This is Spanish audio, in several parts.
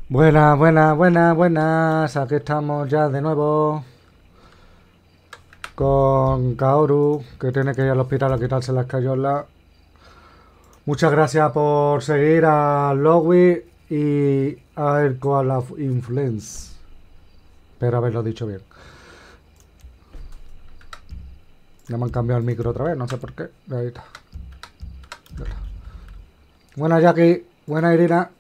Buenas, buenas, buenas, buenas. Aquí estamos ya de nuevo con Kaoru, que tiene que ir al hospital a quitarse la escayola. Muchas gracias por seguir a Lowy y a el Koala Influence. Espero haberlo dicho bien. Ya me han cambiado el micro otra vez, no sé por qué. Ahí está. Buenas, Jackie. Buenas, Irina.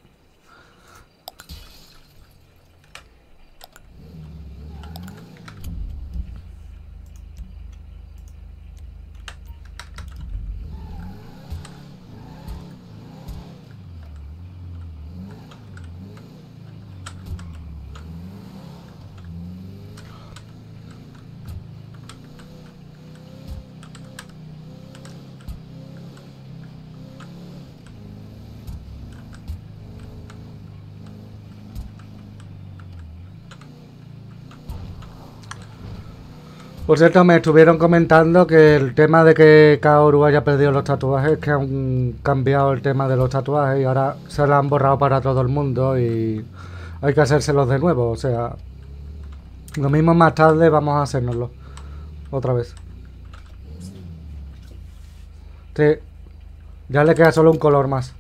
Por cierto, me estuvieron comentando que el tema de que Kaoru haya perdido los tatuajes, que han cambiado el tema de los tatuajes y ahora se lo han borrado para todo el mundo y hay que hacérselos de nuevo. O sea, lo mismo más tarde vamos a hacérnoslo otra vez. Sí, ya le queda solo un color más.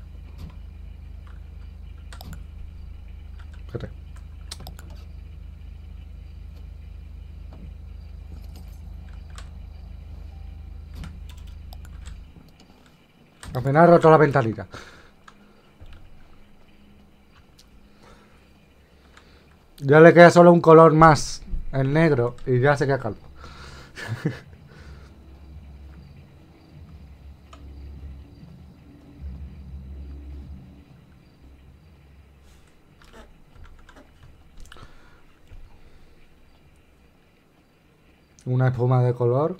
Fíjate. Al final he roto la ventanita. Ya le queda solo un color más, el negro, y ya se queda calvo. Una espuma de color.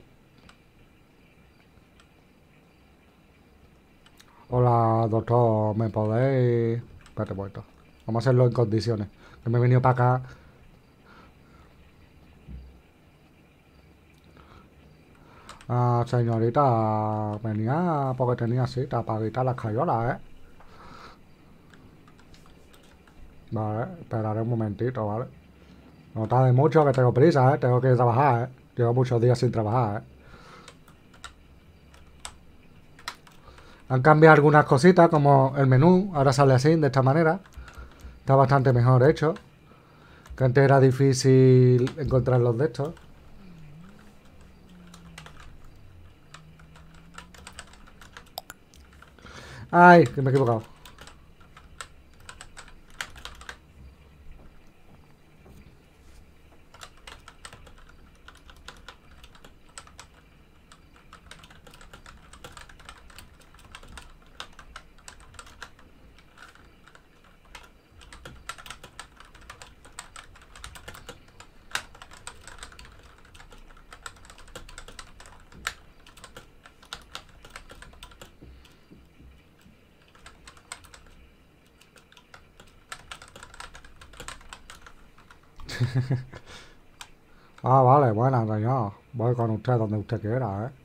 Hola, doctor, ¿me podéis...? Espérate un momento. Vamos a hacerlo en condiciones. Que me he venido para acá. Ah, señorita, venía porque tenía cita para evitar las cayolas, ¿eh? Vale, esperaré un momentito, ¿vale? No tarde mucho, que tengo prisa, ¿eh? Tengo que trabajar, ¿eh? Llevo muchos días sin trabajar, ¿eh? Han cambiado algunas cositas, como el menú. Ahora sale así, de esta manera. Está bastante mejor hecho. Que antes era difícil encontrar los de estos. Ay, que me he equivocado. Ah, vale, buena, señor. Voy con usted donde usted quiera, ¿eh?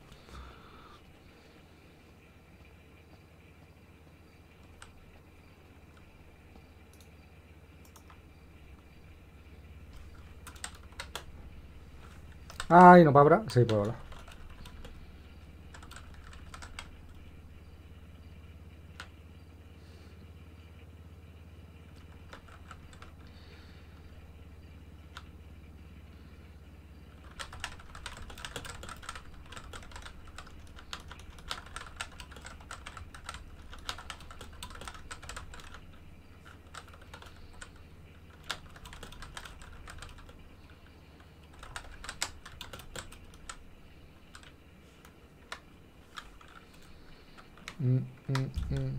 Ay, ¿no para hablar? Sí, puedo hablar. Mm, mm, mm.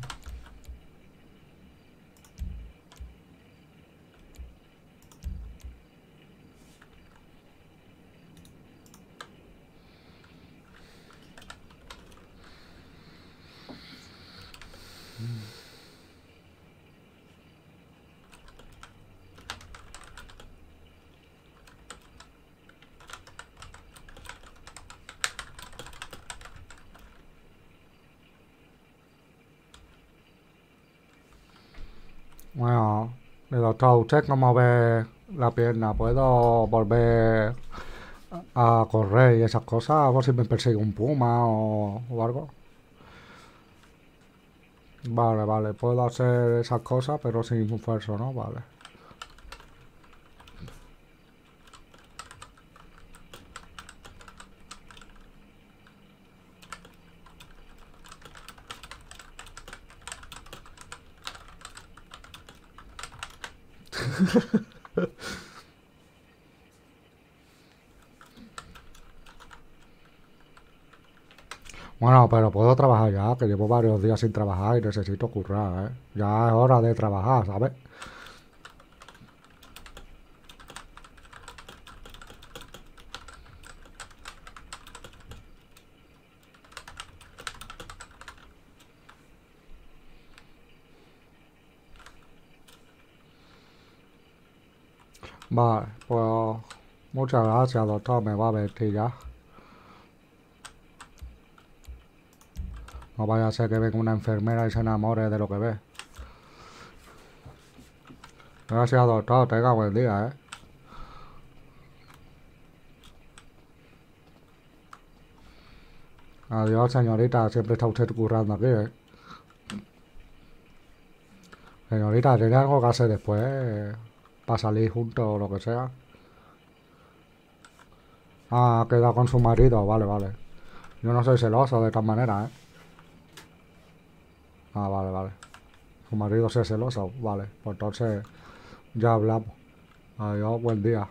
Bueno. Doctor, ¿usted cómo ve la pierna? ¿Puedo volver a correr y esas cosas? ¿Por si me persigue un puma o algo? Vale, vale, puedo hacer esas cosas, pero sin esfuerzo, ¿no? Vale. Bueno, pero puedo trabajar ya, que llevo varios días sin trabajar y necesito currar, ¿eh? Ya es hora de trabajar, ¿sabes? Vale, pues muchas gracias, doctor, me va a vestir ya. No vaya a ser que venga una enfermera y se enamore de lo que ve. Gracias, doctor, tenga buen día, ¿eh? Adiós, señorita, siempre está usted currando aquí, ¿eh? Señorita, ¿tiene algo que hacer después? Para salir juntos o lo que sea. Ah, ha quedado con su marido, vale, vale. Yo no soy celoso de todas maneras, ¿eh? Ah, vale, vale. Su marido sí es celoso, vale. Pues entonces ya hablamos. Adiós, buen día.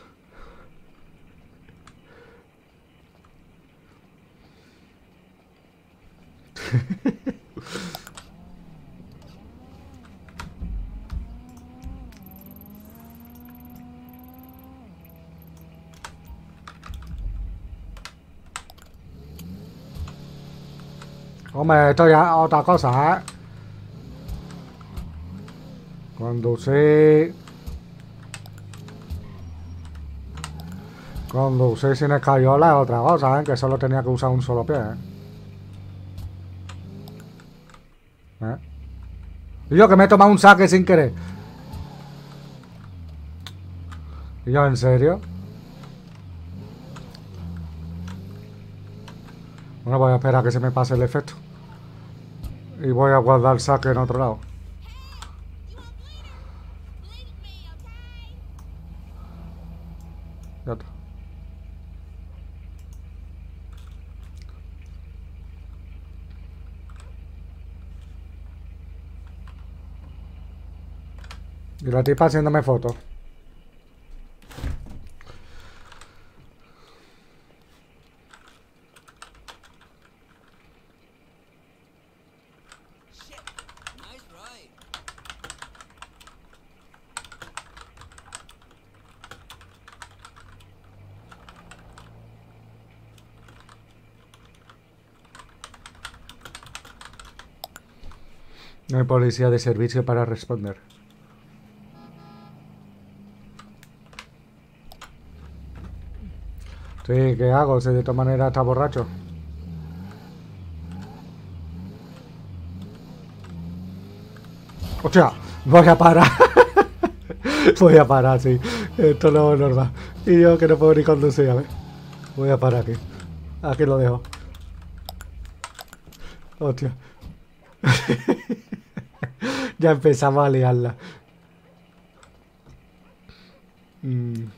Hombre, esto ya es otra cosa, ¿eh? Conducir... Conducir sin escayola es otra cosa, ¿eh? Que solo tenía que usar un solo pie, ¿eh? ¿Eh? Y yo que me he tomado un saque sin querer. ¿Y yo en serio? Bueno, voy a esperar a que se me pase el efecto. Y voy a guardar el saque en otro lado. Ya está. Y la tipa haciéndome fotos. No hay policía de servicio para responder. Sí, ¿qué hago? Si de todas maneras está borracho. ¡Hostia! Voy a parar. Voy a parar, sí. Esto no es normal. Y yo que no puedo ni conducir, a ver. Voy a parar aquí. Aquí lo dejo. Hostia. Ya empezamos a liarla. Mm.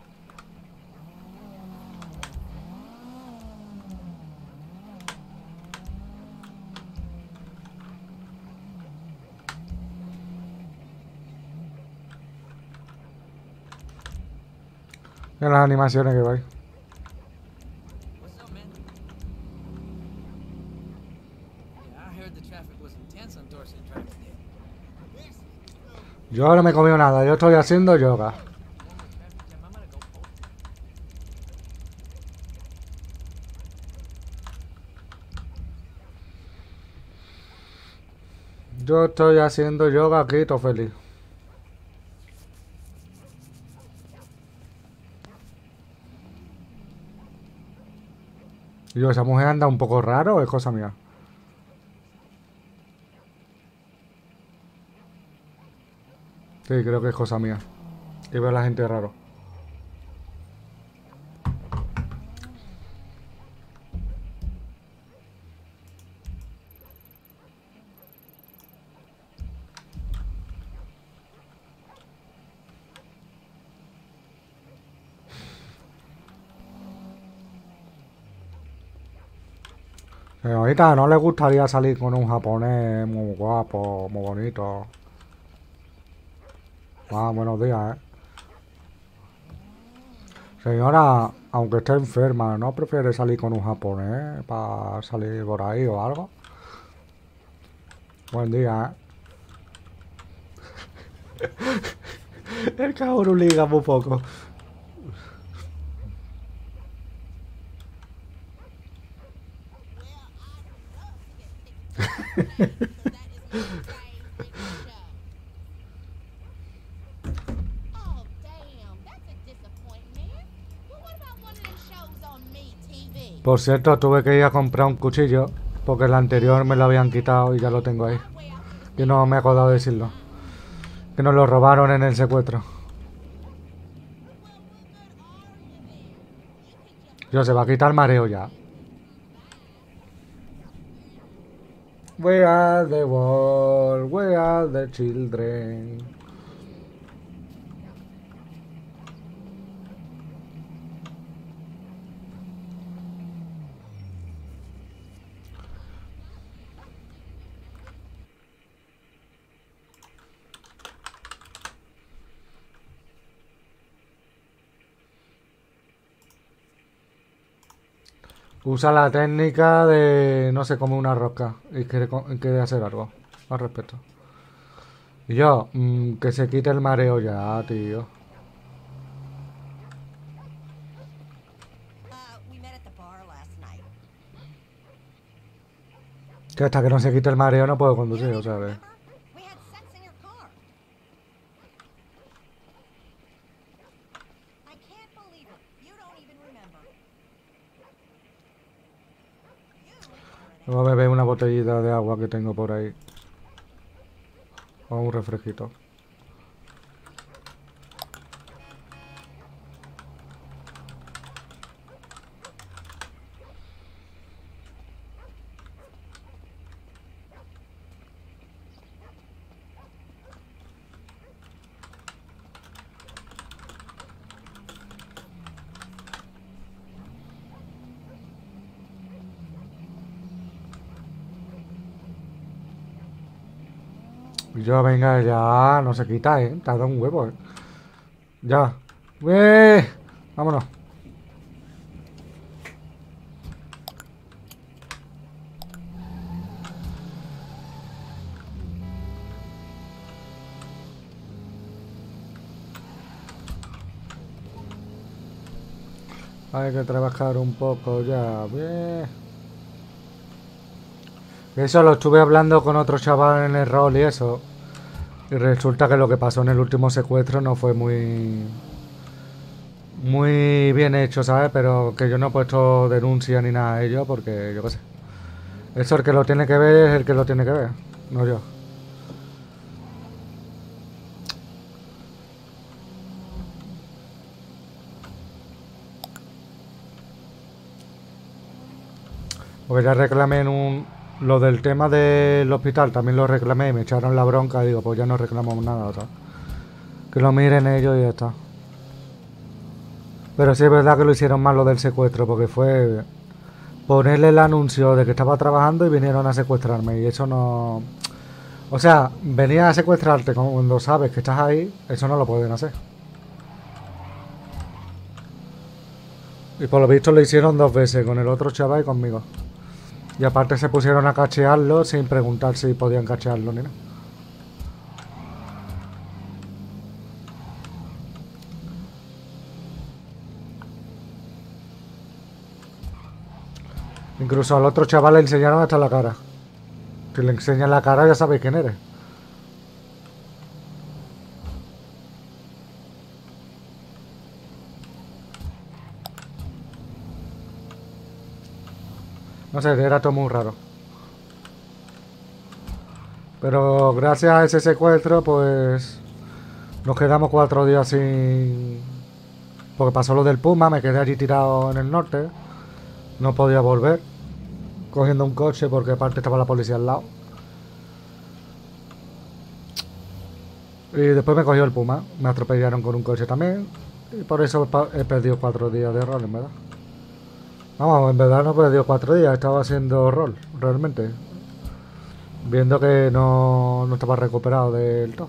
En las animaciones que voy. What's up, man? Yeah, I heard the traffic was intense on Dorset Drive today. Yo no me he comido nada. Yo estoy haciendo yoga. More traffic jam. I'm gonna go post. Yo estoy haciendo yoga aquí, todo feliz. Y yo, esa mujer anda un poco raro o es cosa mía. Sí, creo que es cosa mía. Y veo a la gente raro. Señorita, ¿no le gustaría salir con un japonés muy guapo, muy bonito? Ah, buenos días, ¿eh? Señora, aunque esté enferma, ¿no prefiere salir con un japonés para salir por ahí o algo? Buen día, ¿eh? El cabrón liga muy poco. Oh, damn, that's a disappointment. Well, what about one of them shows on Me TV? Por cierto, tuve que ir a comprar un cuchillo porque el anterior me lo habían quitado y ya lo tengo ahí. Way out to the Yo no me he acordado de decirlo. Que nos lo robaron en el secuestro. Yo, se va a quitar el mareo ya. We are the world, we are the children. Usa la técnica de no se come una rosca y quiere hacer algo al respecto. Y yo, que se quite el mareo ya, tío. We met at the bar last night. Que hasta que no se quite el mareo no puedo conducir, o sea, Remember? We had sex in your car. I can't believe it. You don't even remember. voy a beber una botellita de agua que tengo por ahí. O un refresquito. Yo, venga, ya, no se quita, tarda un huevo, Ya. Vámonos. Hay que trabajar un poco ya. Eso lo estuve hablando con otro chaval en el rol y eso. Y resulta que lo que pasó en el último secuestro no fue muy bien hecho, ¿sabes? Pero que yo no he puesto denuncia ni nada a ello porque yo qué sé. Eso el que lo tiene que ver es el que lo tiene que ver, no yo. Porque ya reclamé lo del tema del hospital, también lo reclamé y me echaron la bronca y digo, pues ya no reclamamos nada, ¿sabes? Que lo miren ellos y ya está. Pero sí es verdad que lo hicieron mal lo del secuestro, porque fue ponerle el anuncio de que estaba trabajando y vinieron a secuestrarme. Y eso no... O sea, venir a secuestrarte cuando sabes que estás ahí, eso no lo pueden hacer. Y por lo visto lo hicieron 2 veces, con el otro chaval y conmigo. Y aparte se pusieron a cachearlo sin preguntar si podían cachearlo ni nada. Incluso al otro chaval le enseñaron hasta la cara. Si le enseñan la cara ya sabéis quién eres. No sé, era todo muy raro. Pero gracias a ese secuestro, pues Nos quedamos 4 días sin... Porque pasó lo del Puma, me quedé allí tirado en el norte. No podía volver. Cogiendo un coche porque aparte estaba la policía al lado. Y después me cogió el Puma. Me atropellaron con un coche también. Y por eso he perdido 4 días de rol, en verdad. Vamos, en verdad no he perdido 4 días. Estaba haciendo rol, realmente. Viendo que no estaba recuperado del todo.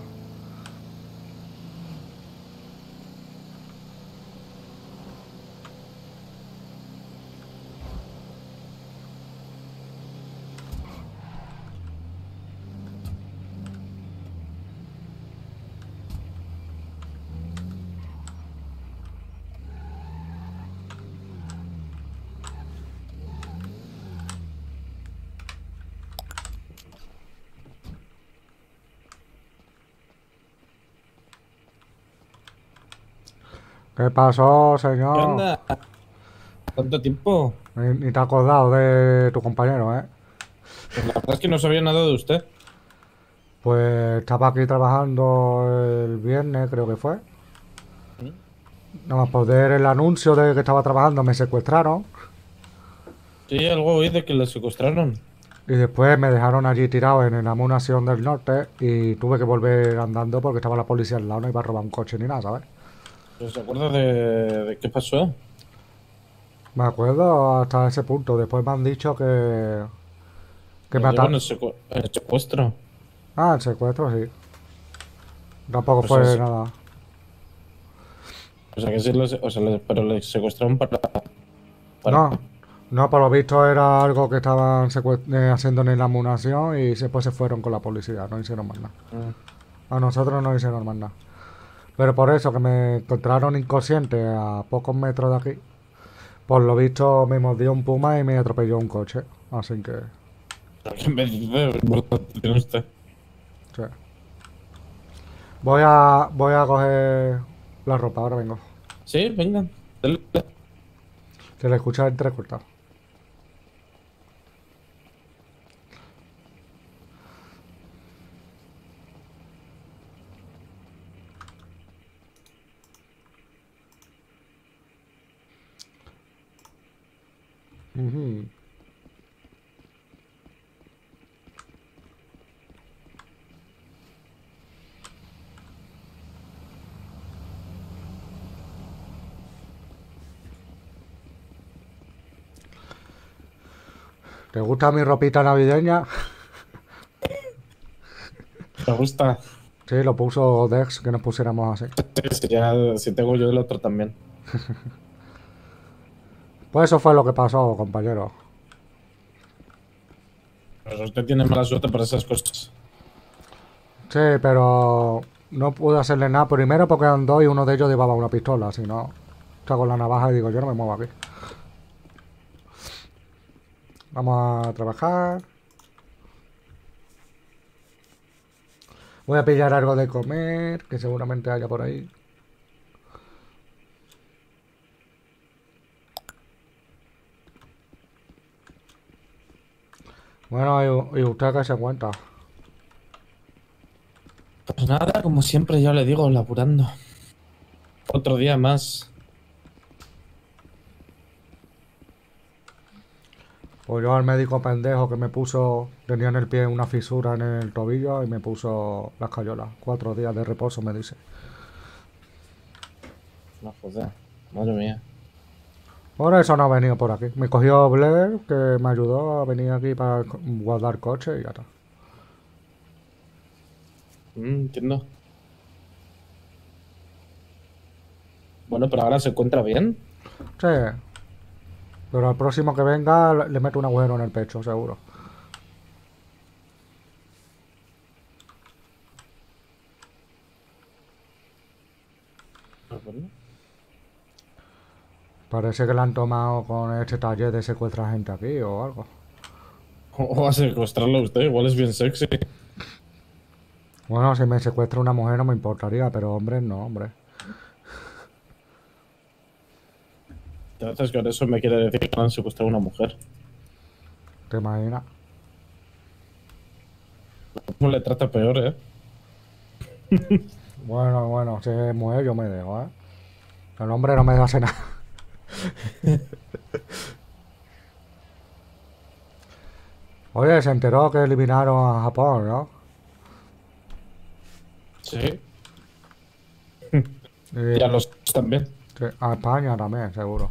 ¿Qué pasó, ¿Qué señor? onda? ¿Cuánto tiempo? Ni te has acordado de tu compañero, ¿eh? Pues la verdad es que no sabía nada de usted. Pues estaba aquí trabajando el viernes, creo que fue. Nada más por ver el anuncio de que estaba trabajando, me secuestraron. Sí, algo oí de que le secuestraron. Y después me dejaron allí tirado en la Nación del Norte. Y tuve que volver andando porque estaba la policía al lado, no iba a robar un coche ni nada, ¿sabes? ¿Pero se acuerda de qué pasó? Me acuerdo hasta ese punto. Después me han dicho que me Lo digo ataron. en el secuestro. Ah, el secuestro, sí. Tampoco O sea, fue nada. o sea que sí, pero le secuestraron para... No, no, por lo visto era algo que estaban haciendo en la Nación y después se fueron con la policía, no hicieron más nada. Ah, A nosotros no hicieron más nada. Pero por eso que me encontraron inconsciente a pocos metros de aquí. Por lo visto me mordió un puma y me atropelló un coche. Así que, ¿qué me dice? ¿Verdad? ¿Tiene usted? sí. Voy a coger la ropa, ahora vengo. Sí, venga. Dale. Se le escucha entrecortado. Ujú. ¿Te gusta mi ropita navideña? Me gusta. Sí, lo puso Dex, que nos pusiéramos así. Sí, ya, si tengo yo el otro también. Pues eso fue lo que pasó, compañero. Pero usted tiene mala suerte por esas cosas. Sí, pero no pude hacerle nada. Primero porque eran dos y uno de ellos llevaba una pistola. Si no, está con la navaja y digo, yo no me muevo aquí. Vamos a trabajar. Voy a pillar algo de comer, que seguramente haya por ahí. Bueno, y usted qué se cuenta. Pues nada, como siempre ya le digo, laburando. Otro día más. Pues yo al médico pendejo que me puso, tenía en el pie una fisura en el tobillo y me puso las cayolas. 4 días de reposo, me dice. No joder, madre mía. Por eso no he venido por aquí. Me cogió Blair, que me ayudó a venir aquí para guardar coche y ya está. Entiendo. Bueno, pero ahora se encuentra bien. Sí, pero al próximo que venga le meto un agujero en el pecho, seguro. Ah, bueno. Parece que le han tomado con este taller de secuestrar gente aquí o algo. O a secuestrarlo a usted, igual es bien sexy. Bueno, si me secuestra una mujer no me importaría, pero hombres no, hombre. Entonces con eso me quiere decir que no han secuestrado a una mujer. ¿Te imaginas? ¿Cómo le trata peor, eh? Bueno, si es mujer yo me dejo, ¿eh? El hombre no me hace nada. Oye, se enteró que eliminaron a Japón, ¿no? Sí. Y Y a los también. sí, a España también, seguro.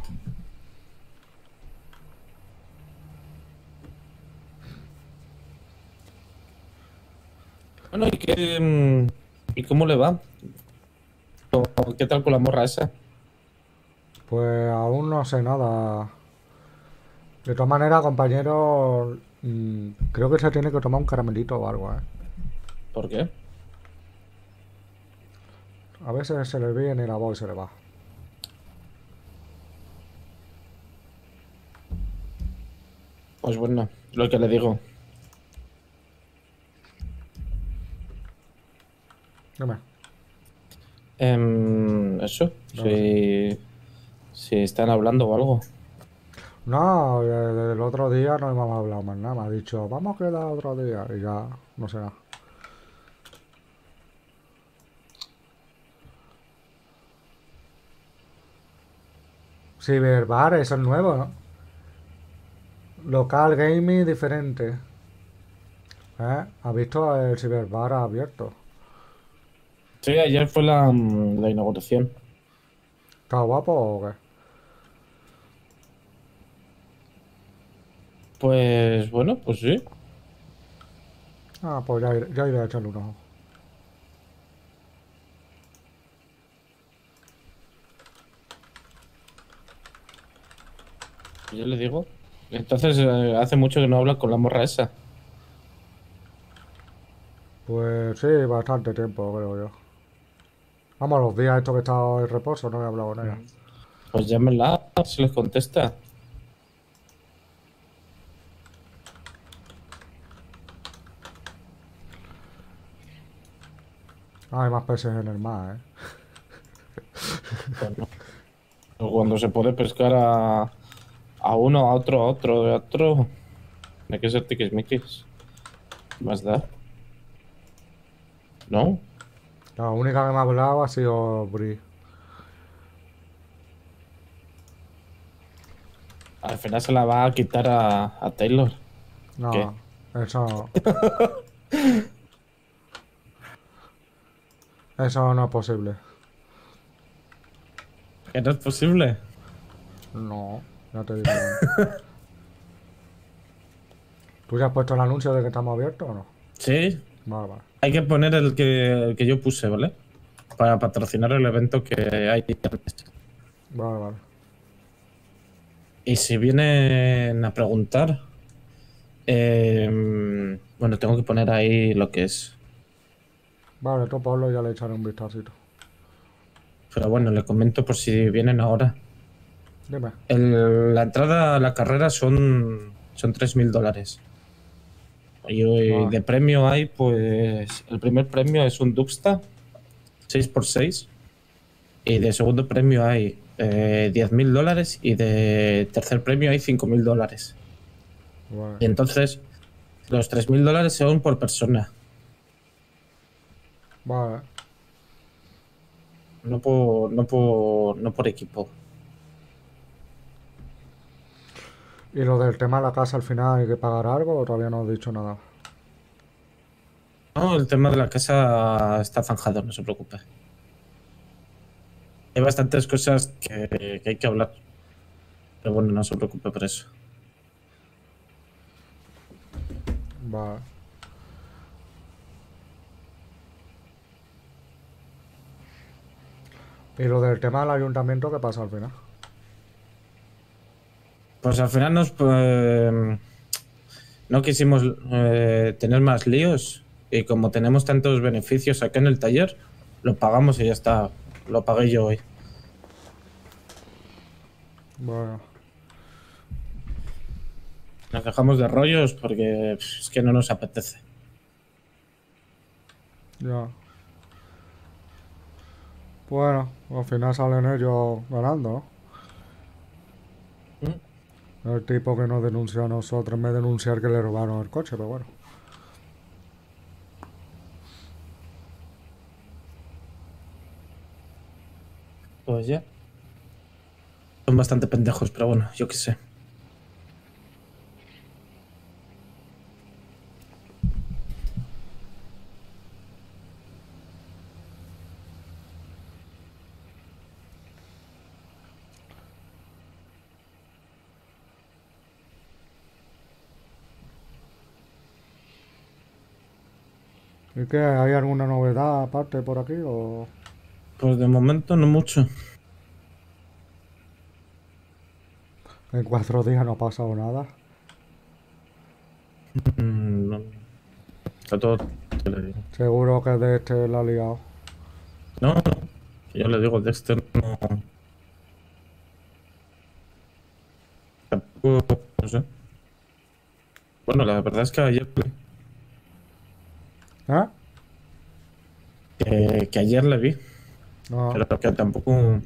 Bueno, ¿y cómo le va? ¿Qué tal con la morra esa? Pues aún no sé nada. De todas maneras, compañero, creo que se tiene que tomar un caramelito o algo, ¿eh? ¿Por qué? A veces se le viene y la voz se le va. Pues bueno, lo que le digo. Dime. Eso, No, si están hablando o algo. no, desde el otro día no hemos hablado más nada. Me ha dicho, vamos a quedar otro día. Y ya, no sé nada. Cyberbar, eso es nuevo, ¿no? Local gaming diferente. ¿Has visto el Cyberbar abierto? Sí, ayer fue la inauguración. ¿Está guapo o qué? Pues bueno, pues sí. Ah, pues ya iré a echarle un ojo. Yo le digo. Entonces, hace mucho que no habla con la morra esa. Pues sí, bastante tiempo, creo yo. Vamos, los días estos que he estado en reposo no he hablado con ella. Pues llámenla, si les contesta. Ah, hay más peces en el mar, ¿eh? Bueno, cuando se puede pescar a uno, a otro, hay que ser tiquismiquis. ¿Más da? ¿No? La única que me ha hablado ha sido Bri. Al final se la va a quitar a Taylor. ¿Qué? No, eso, eso no es posible. ¿Que no es posible? No, ya te digo que no. ¿Tú ya has puesto el anuncio de que estamos abiertos o no? Sí, Vale, vale. hay que poner el que yo puse, ¿vale? Para patrocinar el evento que hay. Vale, vale. Y si vienen a preguntar, bueno, tengo que poner ahí lo que es. Vale, tú Pablo ya le echaré un vistacito. Pero bueno, le comento por si vienen ahora. Dime. La entrada a la carrera son $3.000. Y Vale, de premio hay, pues, el primer premio es un Duxta 6x6. Y de segundo premio hay $10.000. Y de tercer premio hay $5.000. Y vale. entonces, los $3.000 son por persona, Vale. no por equipo. ¿Y lo del tema de la casa al final hay que pagar algo o todavía no has dicho nada? No, el tema de la casa está zanjado, no se preocupe. Hay bastantes cosas que hay que hablar. Pero bueno, no se preocupe por eso. Vale. ¿Y lo del tema del ayuntamiento qué pasa al final? Pues al final no quisimos tener más líos. Y como tenemos tantos beneficios acá en el taller, lo pagamos y ya está. Lo pagué yo hoy. Bueno, Nos dejamos de rollos porque es que no nos apetece. ya. Bueno, al final salen ellos ganando, ¿no? El tipo que nos denunció a nosotros en vez de denunciar que le robaron el coche, pero bueno. tatuados ya. Son bastante pendejos, pero bueno, yo qué sé. ¿Y qué? ¿Hay alguna novedad aparte por aquí o...? Pues de momento no mucho. En 4 días no ha pasado nada? No. Está todo, te lo digo. Seguro que de este la ha liado. No, no. Yo le digo, Dexter no. Tampoco, no sé. Bueno, la verdad es que ayer, ¿Eh? que ayer le vi, No. pero que tampoco.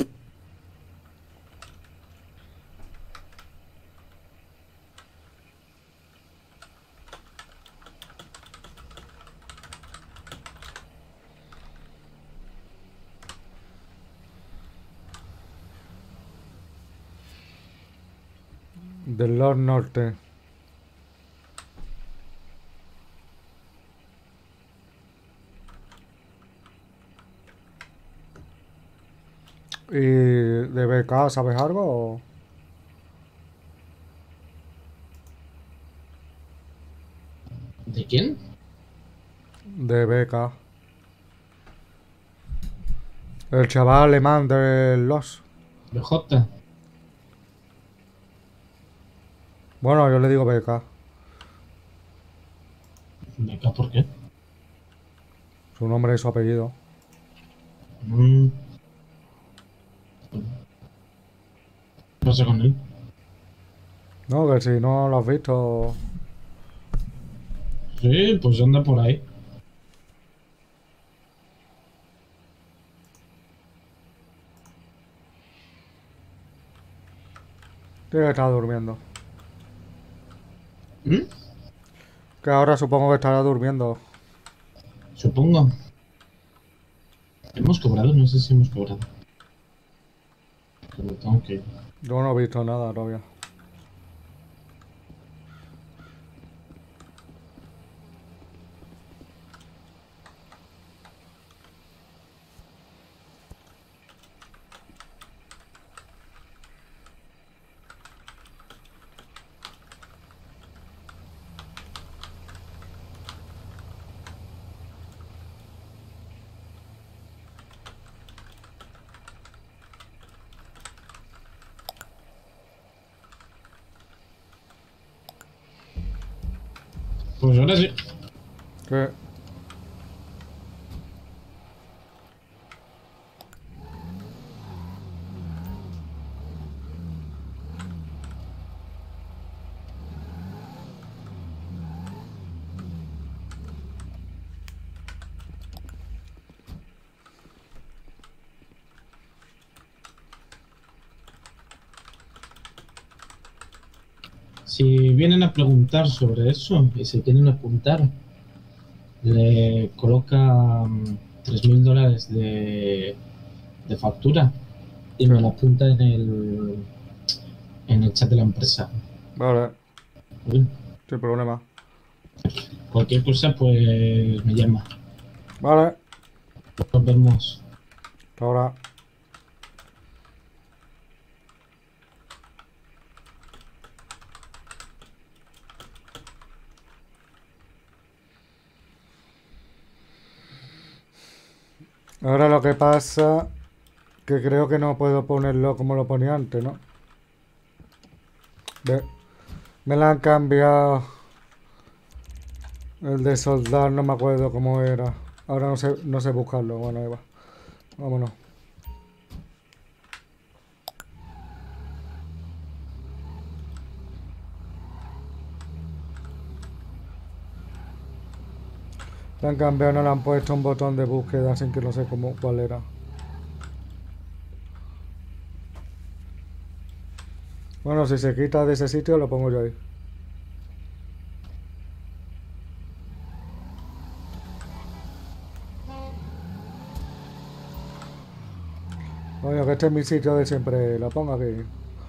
Del Lord Norte. ¿Y de BK sabes algo o...? ¿De quién? De BK. El chaval alemán de los... BJ. Bueno, yo le digo BK. ¿Beca por qué? Su nombre y su apellido. Mm. ¿Qué pasa con él? No, que si no lo has visto... Sí, pues anda por ahí. Tiene que estar durmiendo. ¿Mm? Que ahora supongo que estará durmiendo. Supongo. ¿Hemos cobrado? No sé si hemos cobrado. Pero tengo que ir. Yo no he visto nada todavía. Pues ahora sí. Que... Si vienen a preguntar sobre eso y se quieren apuntar, le coloca $3.000 de factura y me Sí. la apunta en el chat de la empresa. Vale, ¿Vale? sin problema. Cualquier cosa, pues me llama. Vale, Nos vemos. hasta ahora. Ahora lo que pasa... Que creo que no puedo ponerlo como lo ponía antes, ¿no? Ve, me la han cambiado. El de soldar no me acuerdo cómo era. Ahora no sé buscarlo. Bueno, ahí va. Vámonos. Le han cambiado, no le han puesto un botón de búsqueda sin que no sé cómo cuál era. Bueno, si se quita de ese sitio lo pongo yo ahí. Coño, que este es mi sitio de siempre. Lo pongo aquí.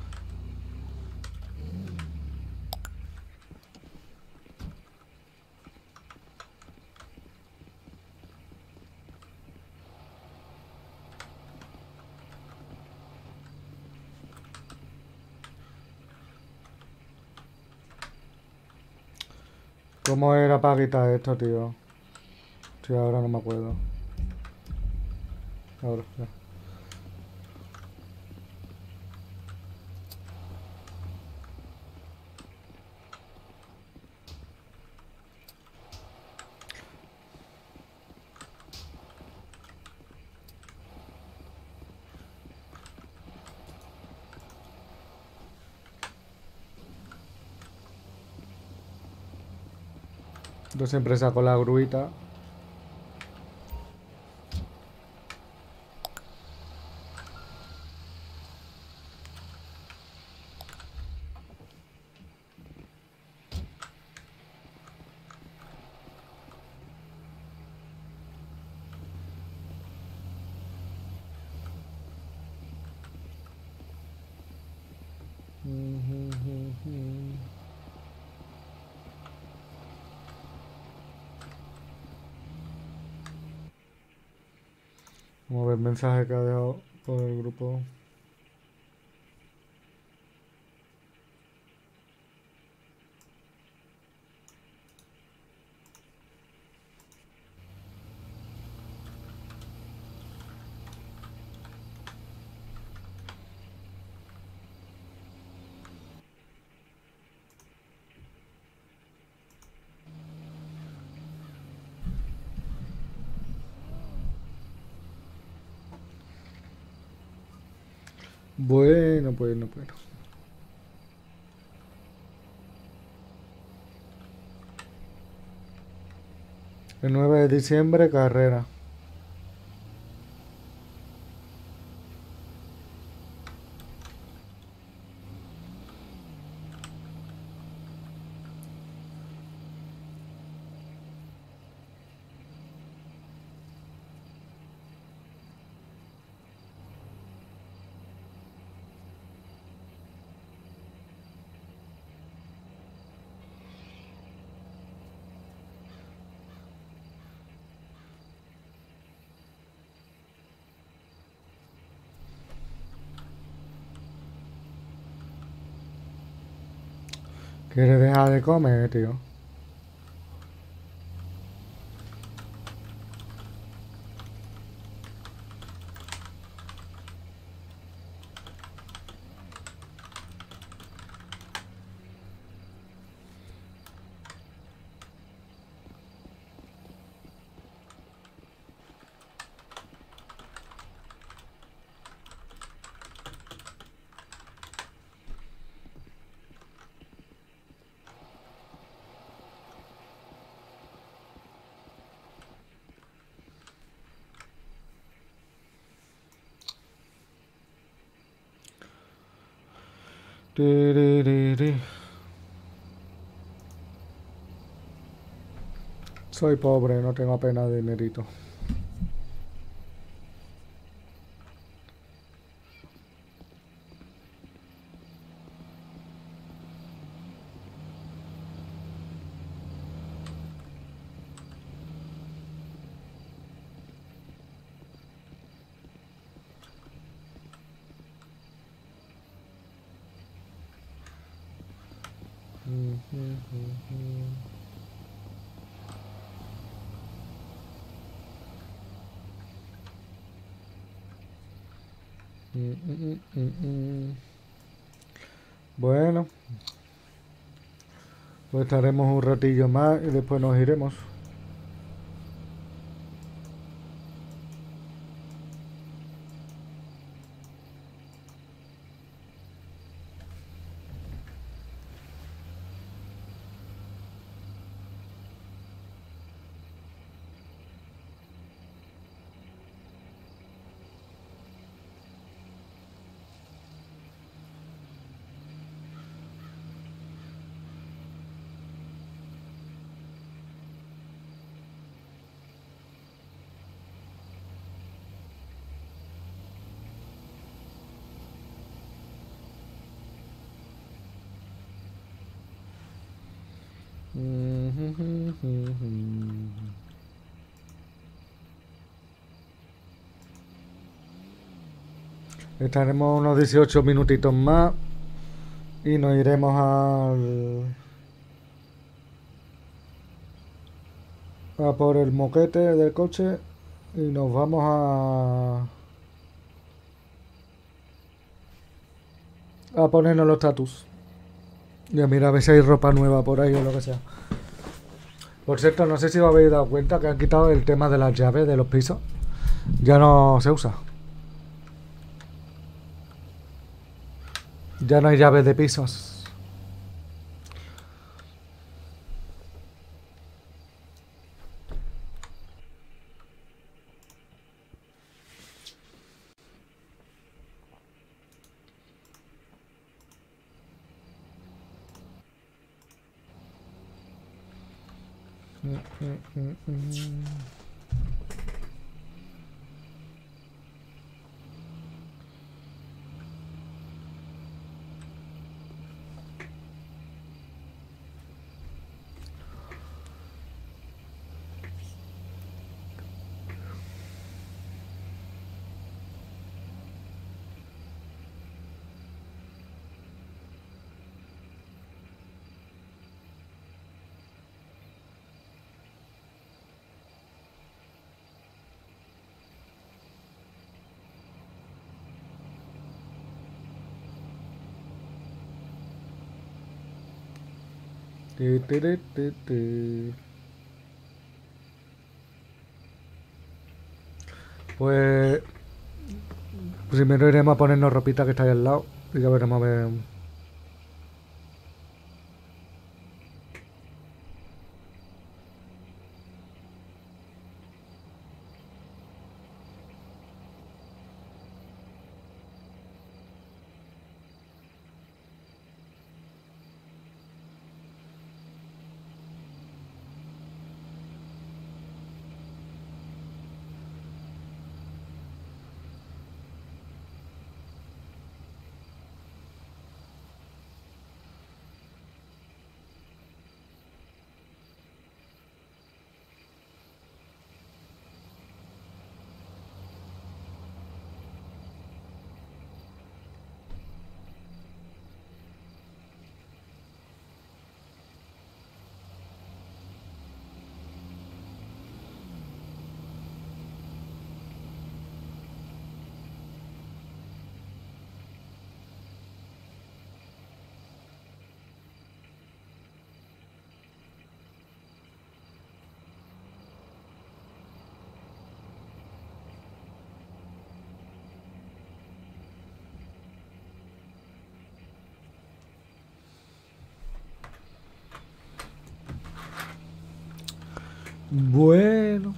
¿Cómo era para quitar esto, tío? Sí, ahora no me acuerdo. Ahora, ya. Yo siempre saco la gruita. Vamos a ver el mensaje que ha dejado por el grupo. Bueno, bueno, bueno. El 9 de diciembre, carrera. ¿Quieres dejar de comer, tío? Tiririri. Soy pobre, no tengo apenas dinerito. Bueno, pues estaremos un ratillo más y después nos iremos. Estaremos unos 18 minutitos más y nos iremos a por el moquete del coche y nos vamos a ponernos los tatus. Y a mirar a ver si hay ropa nueva por ahí o lo que sea. Por cierto, no sé si os habéis dado cuenta que han quitado el tema de las llaves de los pisos. Ya no se usa. Ya no hay llaves de pisos. Ti, ti, ti, ti, ti. Pues primero iremos a ponernos ropita que está ahí al lado y ya veremos a ver. Bueno.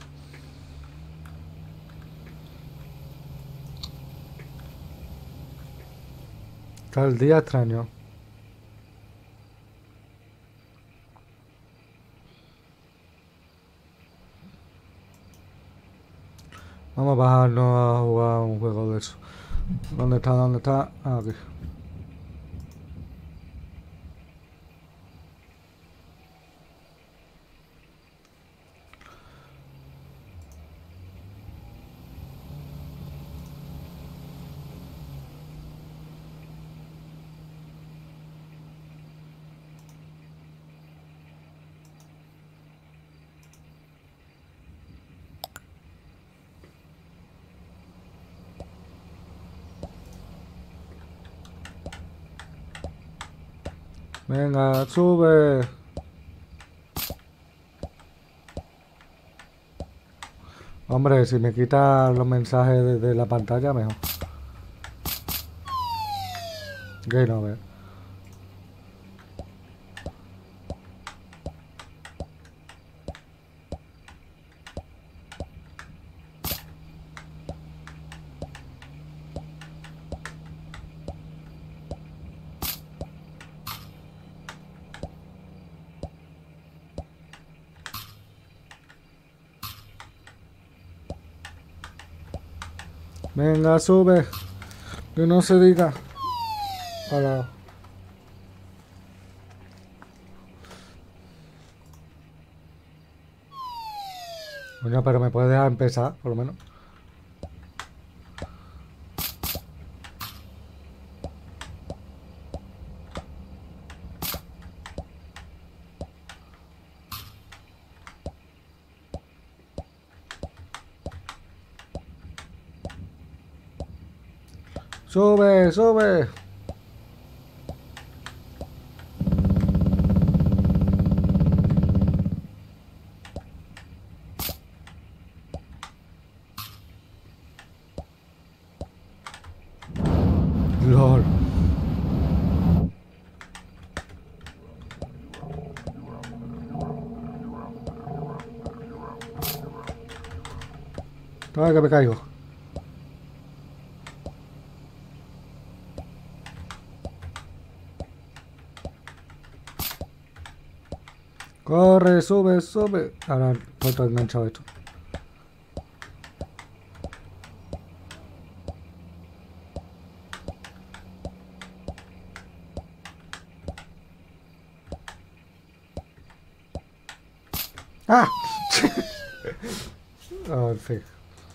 Está el día extraño. Vamos a bajarnos a jugar un juego de eso. ¿Dónde está? ¿Dónde está? Ah, aquí. Venga, sube. Hombre, si me quita los mensajes de la pantalla, mejor. Que no ve. Venga, sube. Que no se diga. Hola. Coño, pero me puedes dejar empezar, por lo menos. Sube, sube. LOL. Ay, que me caigo. Corre, sube, sube. Ahora falta enganchado esto. ¡Ah! Oh, en fin.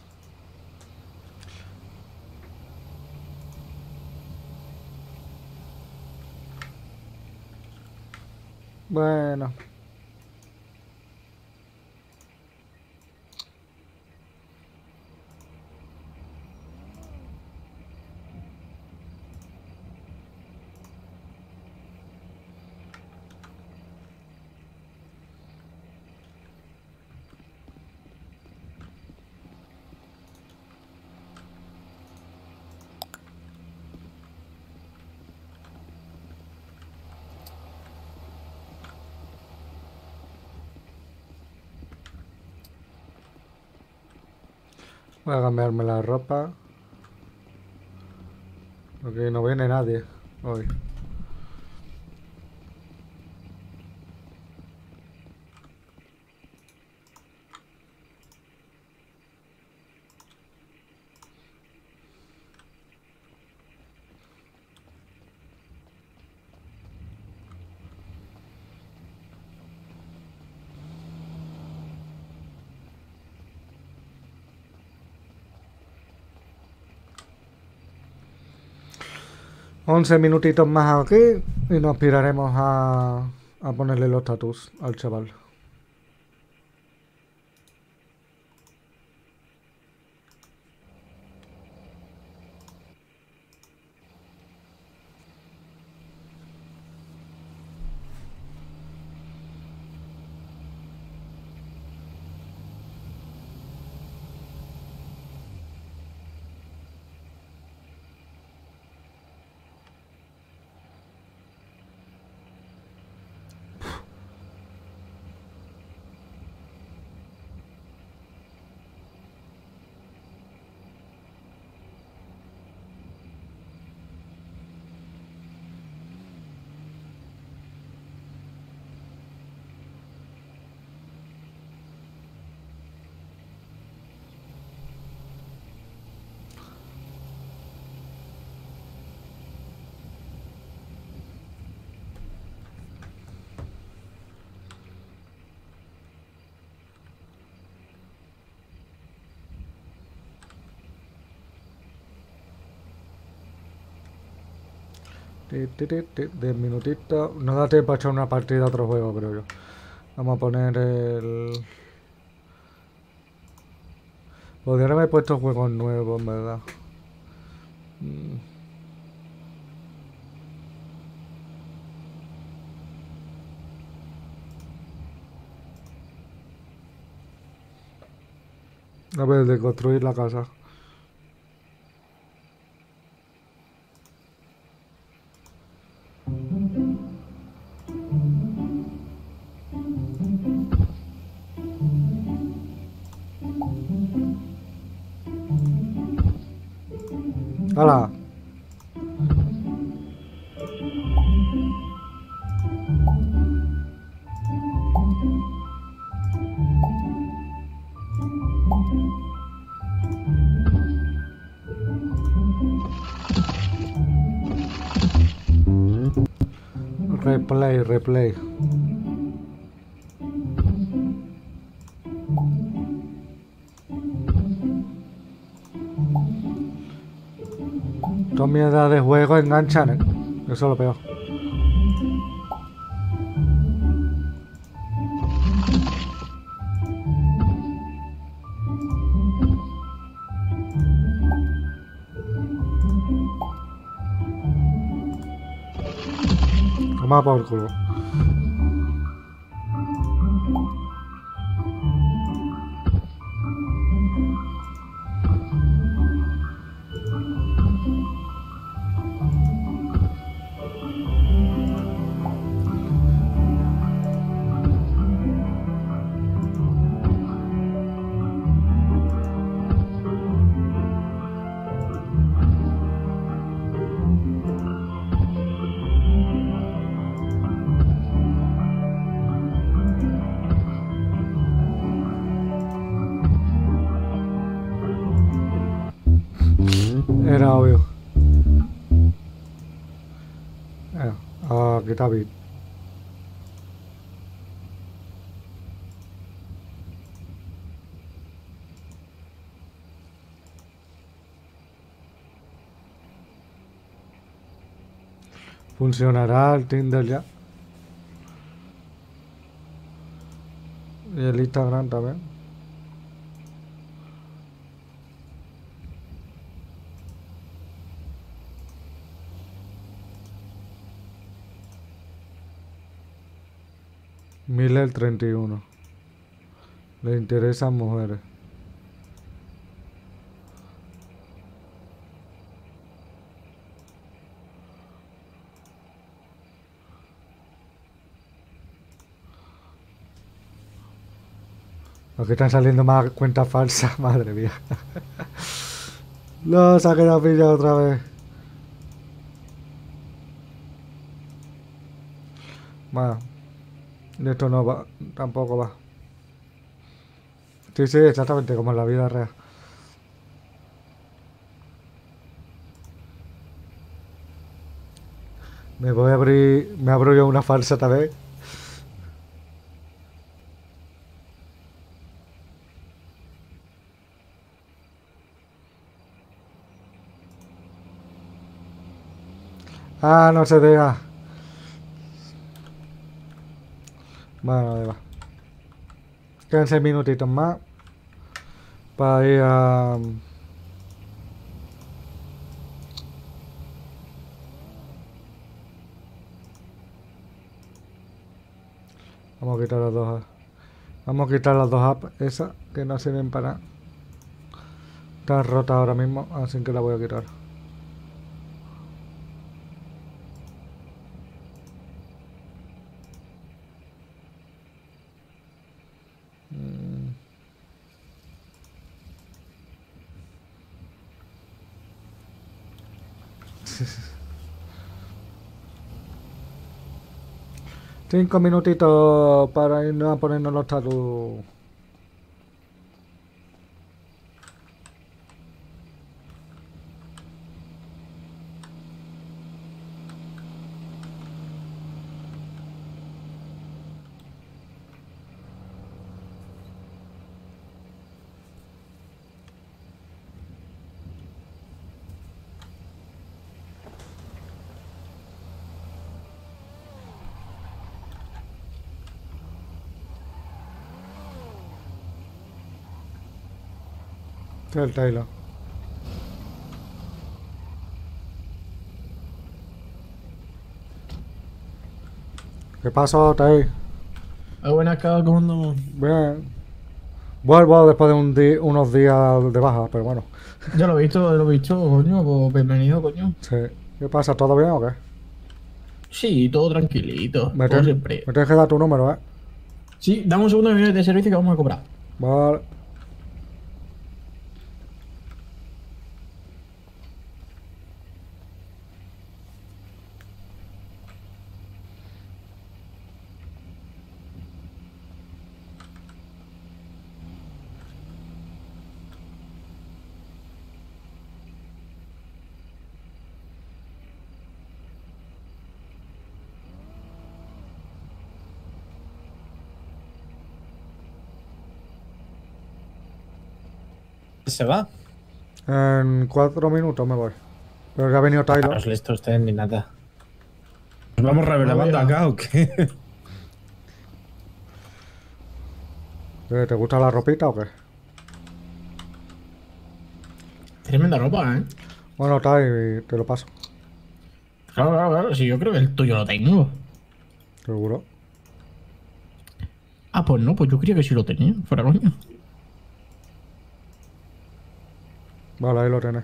Bueno. Voy a cambiarme la ropa. Porque no viene nadie hoy. Once minutitos más aquí y nos piraremos a ponerle los tatus al chaval. De minutito. No da tiempo a echar una partida a otro juego, creo yo. Vamos a poner el... Podría haber puesto juegos nuevos, en verdad. A ver, de construir la casa. ¡Hala! Replay, replay. Toda mierda de juego enganchan, ¿eh? Eso es lo peor. Toma por culo. Era obvio. Aquí está bien. ¿Funcionará el Tinder ya? Y el Instagram también. Miller 31. Le interesan mujeres. Aquí están saliendo más cuentas falsas, madre mía. No, se ha quedado pillado otra vez. Bueno, esto no va, tampoco va. Sí, exactamente como en la vida real. Me voy a abrir, me abro yo una falsa también. Ah, no se deja. Bueno, ahí va. Quedan 6 minutitos más para ir a... Vamos a quitar las dos. Vamos a quitar las dos apps, esas que no sirven para nada. Están rotas ahora mismo, así que la voy a quitar. Cinco minutitos para irnos a ponernos los tatu. ¿Qué es el Taylor? ¿Qué pasó, Tay? Buenas, cabrón, ¿cómo andamos? Bien. Vuelvo después de unos días de baja, pero bueno. Ya lo he visto, coño, pues bienvenido, coño. Sí. ¿Qué pasa? ¿Todo bien o qué? Sí, todo tranquilito, como siempre. Me tienes que dar tu número, ¿eh? Sí, dame un segundo de servicio que vamos a cobrar. Vale. ¿Se va? En 4 minutos me voy. Pero ya ha venido No Tyler. es listo usted ni nada. ¿Nos vamos revelando acá o qué? ¿Te gusta la ropita o qué? Tremenda ropa, ¿eh? Bueno, Ty, te lo paso. Claro, si yo creo que el tuyo lo tengo. Seguro. Ah, pues no, pues yo creía que sí lo tenía. Fuera coño. Vale, ahí lo tienes.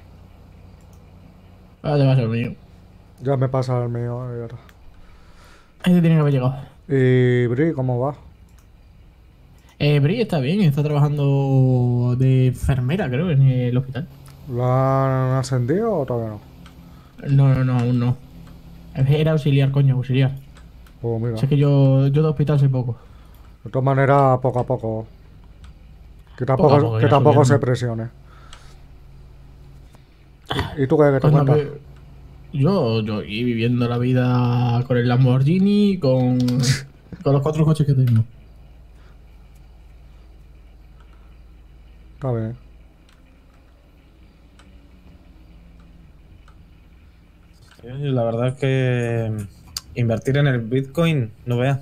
Ah, te va a ser mío. Ya me pasa el mío. Y, ya está. Este tiene que haber llegado. ¿Y Bri, cómo va? Bri está bien, está trabajando de enfermera, creo, en el hospital. ¿Lo han ascendido o todavía no? No, aún no. Era auxiliar, coño, auxiliar. Pues mira. Si es que yo de hospital sé poco. De todas maneras, poco a poco. Que Poco a tampoco, poco que irá tampoco se subiendo. presione. ¿Y tú qué te Coño, cuentas? yo aquí viviendo la vida con el Lamborghini, con los 4 coches que tengo. Está bien. La verdad es que invertir en el Bitcoin, no veas.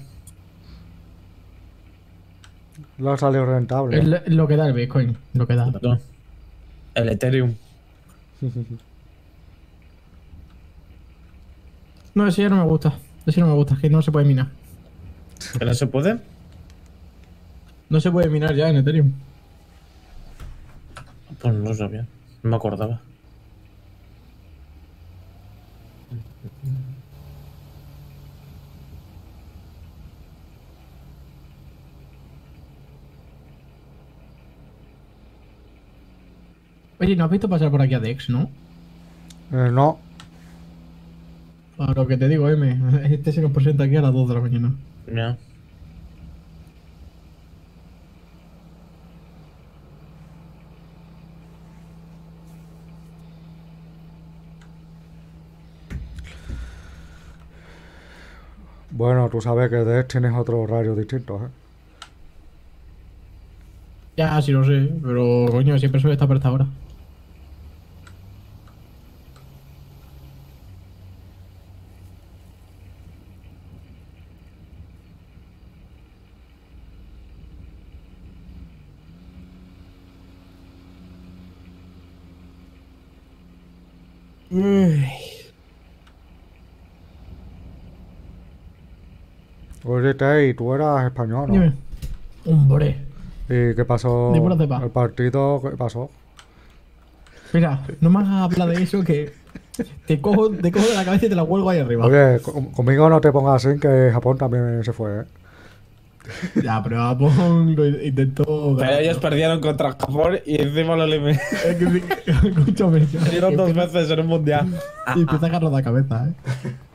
Le ha salido rentable. Es lo que da el Bitcoin, lo que da. No. El Ethereum. No, ese ya no me gusta. Ese no me gusta, es que no se puede minar. ¿Que no se puede? No se puede minar ya en Ethereum. Pues no lo sabía. No me acordaba. Oye, ¿no has visto pasar por aquí a Dex, no? No. A lo que te digo, M. Este se nos presenta aquí a las 2 de la mañana. Ya. Bueno, tú sabes que de tienes otro horario distinto, ¿eh? Ya, sí lo sé, pero coño, siempre suele estar por esta hora. Oye, Tey, tú eras español, ¿no? Dime. Hombre. ¿Y qué pasó? De pura cepa. ¿El partido qué pasó? Mira, no me hagas hablar de eso que te cojo de la cabeza y te la cuelgo ahí arriba. Oye, conmigo no te pongas así, que Japón también se fue, ¿eh? Ya, pero Japón lo intentó. Pero ganar, ellos ¿no? perdieron contra Japón y encima lo eliminan. Es que sí, escúchame. Perdieron 2 veces en un mundial. Y empieza a agarrar la cabeza, ¿eh?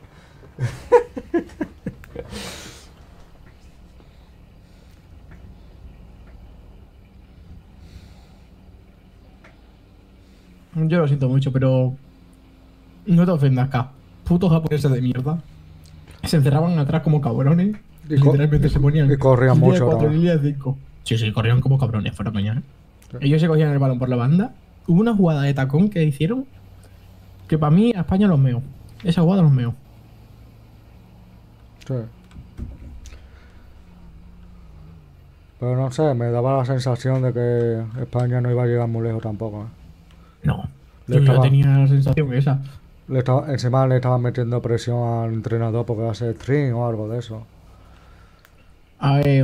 Yo lo siento mucho, pero no te ofendas, K. Putos japoneses de mierda. Se encerraban atrás como cabrones. Y co- Literalmente se ponían y corrían línea mucho, de 4 ¿no? línea de 5. Sí, corrían como cabrones, fuera coña. Ellos se cogían el balón por la banda. Hubo una jugada de tacón que hicieron que para mí a España los meo. Esa jugada los meo. Sí. Pero no sé, me daba la sensación de que España no iba a llegar muy lejos tampoco, ¿eh? No. Le Yo ya estaba- tenía la sensación esa. Encima le estaban metiendo presión al entrenador porque va a ser stream o algo de eso. A ver,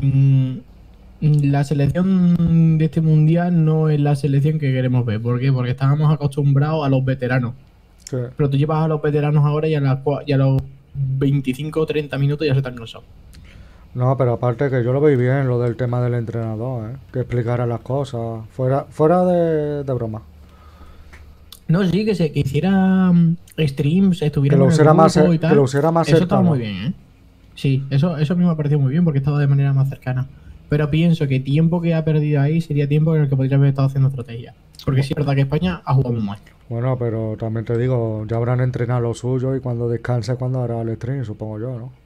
la selección de este mundial no es la selección que queremos ver. ¿Por qué? Porque estábamos acostumbrados a los veteranos. Sí. Pero tú llevas a los veteranos ahora y a los 25 o 30 minutos ya se están cansados. No, pero aparte que yo lo veí bien, lo del tema del entrenador, ¿eh? Que explicara las cosas, fuera de broma. No, sí, que hiciera streams, estuviera Que lo en el hiciera más grupo y que tal. lo hiciera más Eso estaba cercano. muy bien, ¿eh? Sí, eso a mí me ha parecido muy bien porque estaba de manera más cercana. Pero pienso que tiempo que ha perdido ahí sería tiempo en el que podría haber estado haciendo estrategia. Porque sí es verdad que España ha jugado muy mal. Bueno, pero también te digo, ya habrán entrenado lo suyo y cuando descanse cuando hará el stream, supongo yo, ¿no?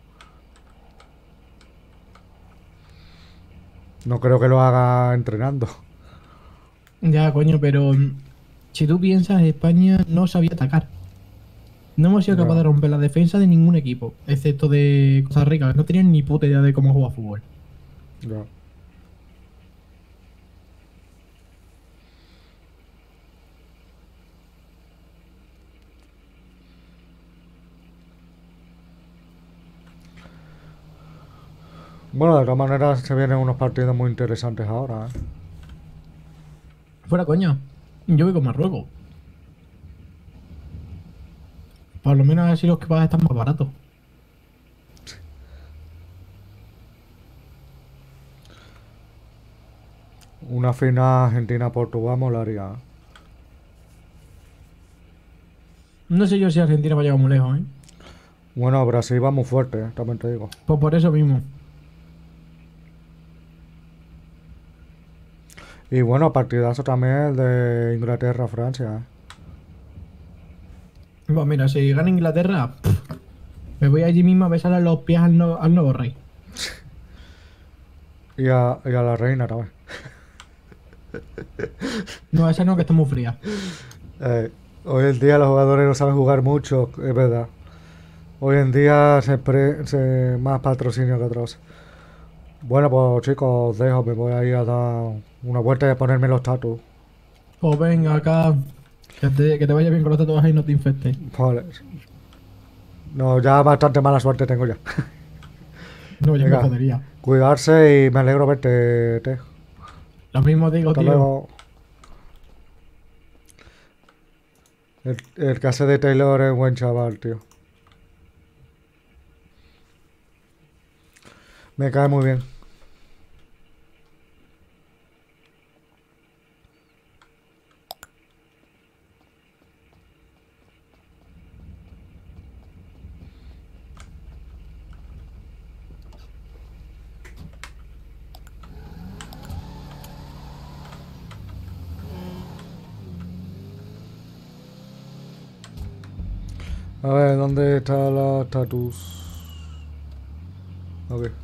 No creo que lo haga entrenando. Ya, coño, pero si tú piensas, España no sabía atacar. No hemos sido Ya. capaces de romper la defensa de ningún equipo, excepto de Costa Rica, que no tenían ni puta idea de cómo jugar fútbol. Ya. Bueno, de todas maneras se vienen unos partidos muy interesantes ahora, ¿eh? Fuera coña. Yo voy con Marruecos. Por lo menos así los que pagas están más baratos. Una final Argentina-Portugal molaría, ¿eh? No sé yo si Argentina va a llegar muy lejos, ¿eh? Bueno, Brasil va muy fuerte, ¿eh? También te digo. Pues por eso mismo. Y bueno, partidazo también el de Inglaterra-Francia, ¿eh? Pues mira, si gana Inglaterra, me voy allí mismo a besarle los pies al nuevo rey. Y a la reina también. No, esa no, que está muy fría. Hoy en día los jugadores no saben jugar mucho, es verdad. Hoy en día se más patrocinio que otros. Bueno, pues chicos, os dejo, me voy a ir a dar una vuelta y a ponerme los tatus. Pues venga, acá. Que te vaya bien con los tatuajes y no te infectes. Vale. No, ya bastante mala suerte tengo ya. No, yo me Venga, jodería. cuidarse y me alegro verte, Te. Lo mismo digo, Hasta tío. luego. El que hace de Taylor es buen chaval, tío. Me cae muy bien. A ver, ¿dónde está la tatus? Ok.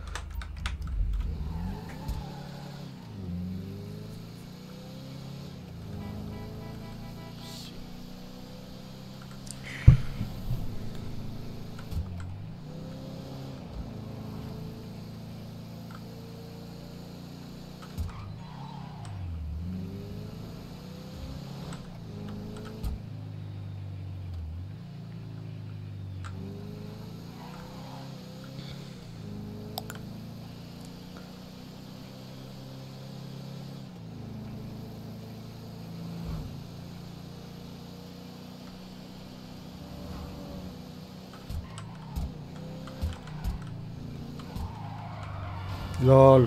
LOL.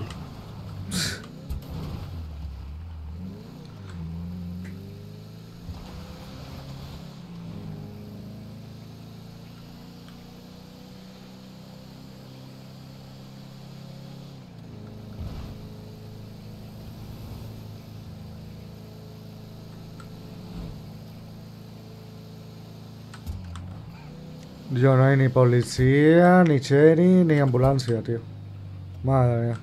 Yo no hay ni policía, ni cherry, ni ambulancia, tío. Madre mía.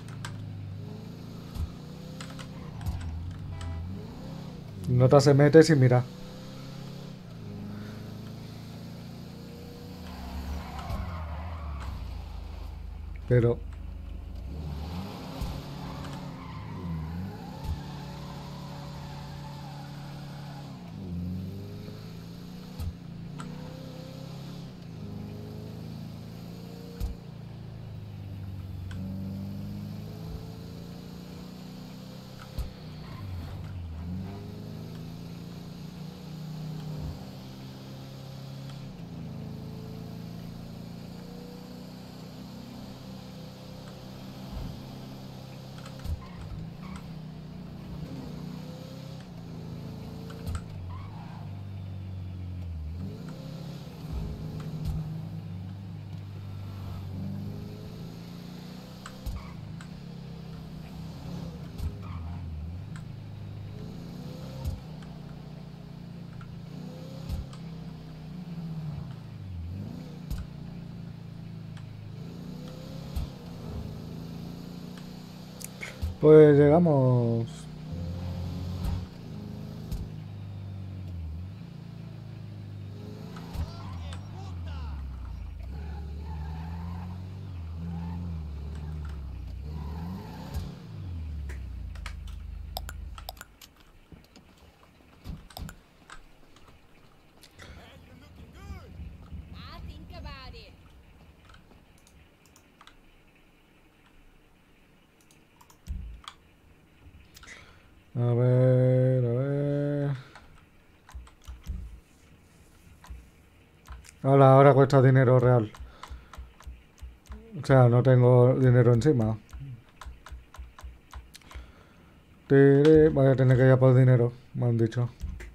Nota se mete sin mirar. Pero... Pues llegamos. I think about it. A ver, a ver. Ahora cuesta dinero real. O sea, no tengo dinero encima. Voy a tener que ir a por dinero, me han dicho.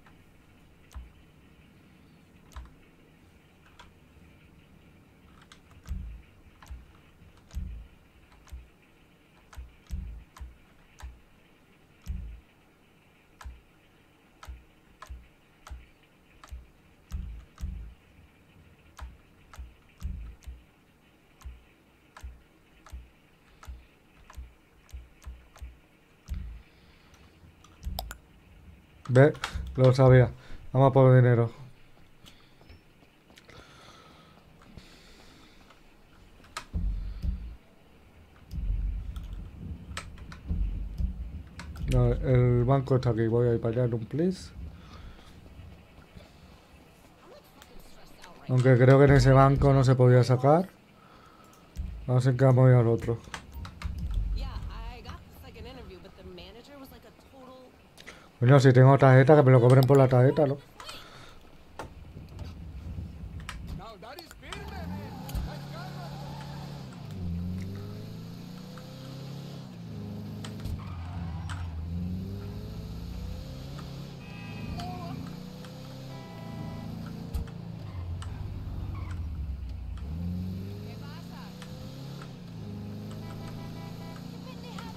Ve, lo sabía. Vamos a por dinero. No, el banco está aquí. Voy a ir para allá en un please. Aunque creo que en ese banco no se podía sacar. Así que vamos a ir al otro. Yeah, I got the second interview, but the manager was like a total. Coño, si tengo tarjeta, que me lo cobren por la tarjeta, ¿no? ¿Qué pasa? ¡Qué pendejada!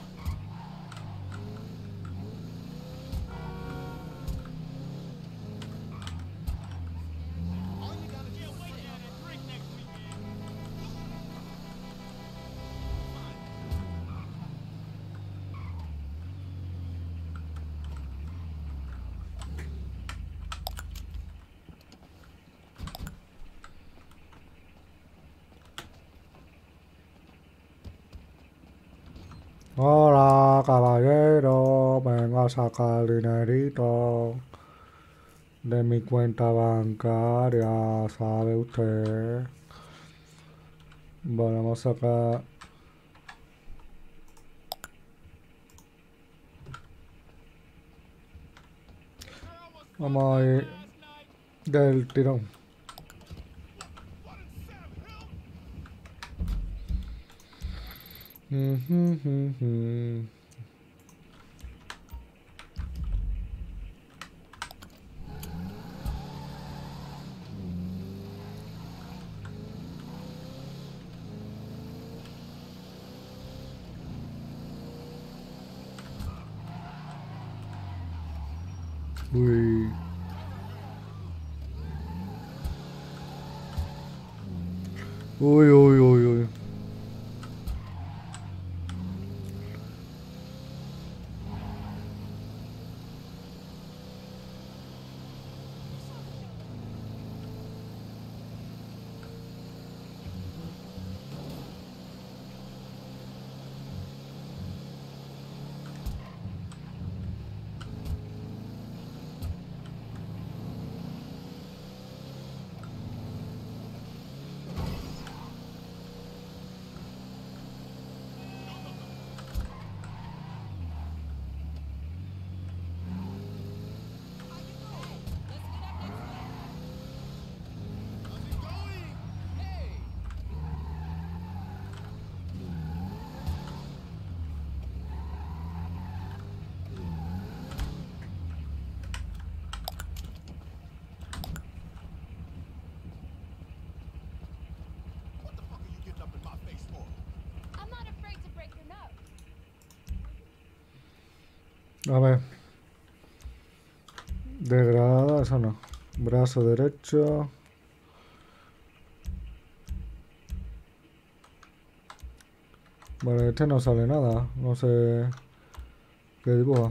Hola, caballero. Vengo a sacar dinerito de mi cuenta bancaria, ¿sabe usted? Bueno, vamos a sacar... Vamos a ir del tirón. Uy. Uy, uy, uy, uy. I'm not afraid to break your nose. A ver. Degradada, eso no. Brazo derecho. Bueno, este no sale nada. No sé qué dibuja.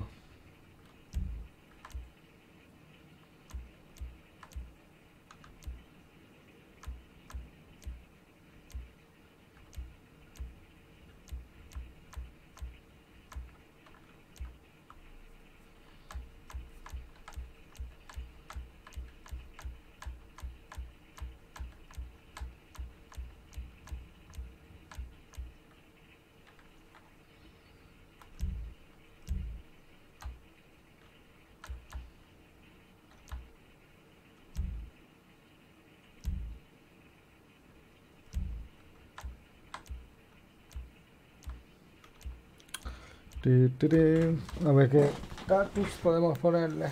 A ver qué status podemos ponerle.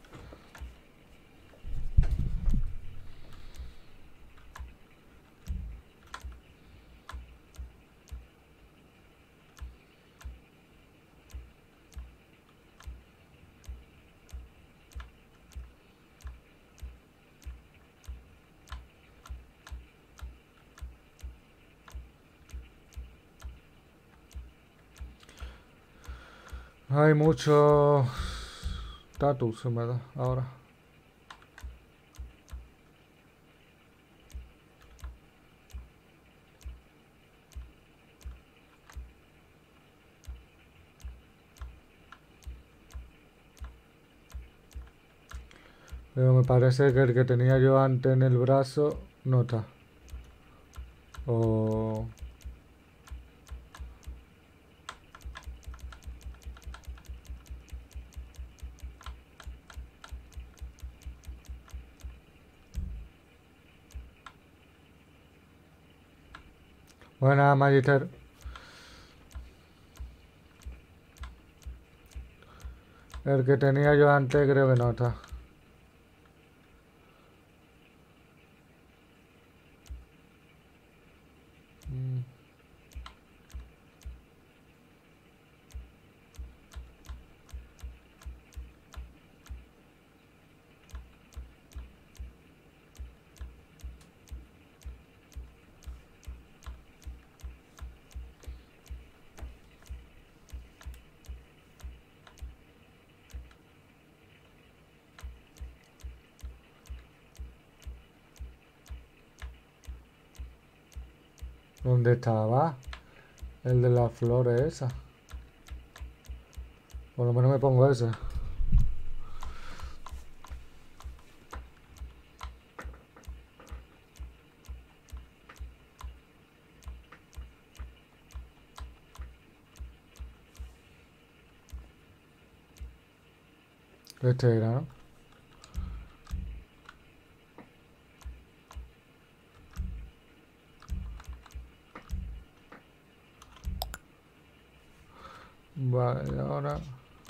Hay mucho status, en verdad, ahora. Pero me parece que el que tenía yo antes en el brazo no está. O... Buena, Magister. El que tenía yo antes creo que no está. Mm. ¿Dónde estaba? El de las flores esa. Por lo menos me pongo ese. Este era, ¿no? Vale, ahora...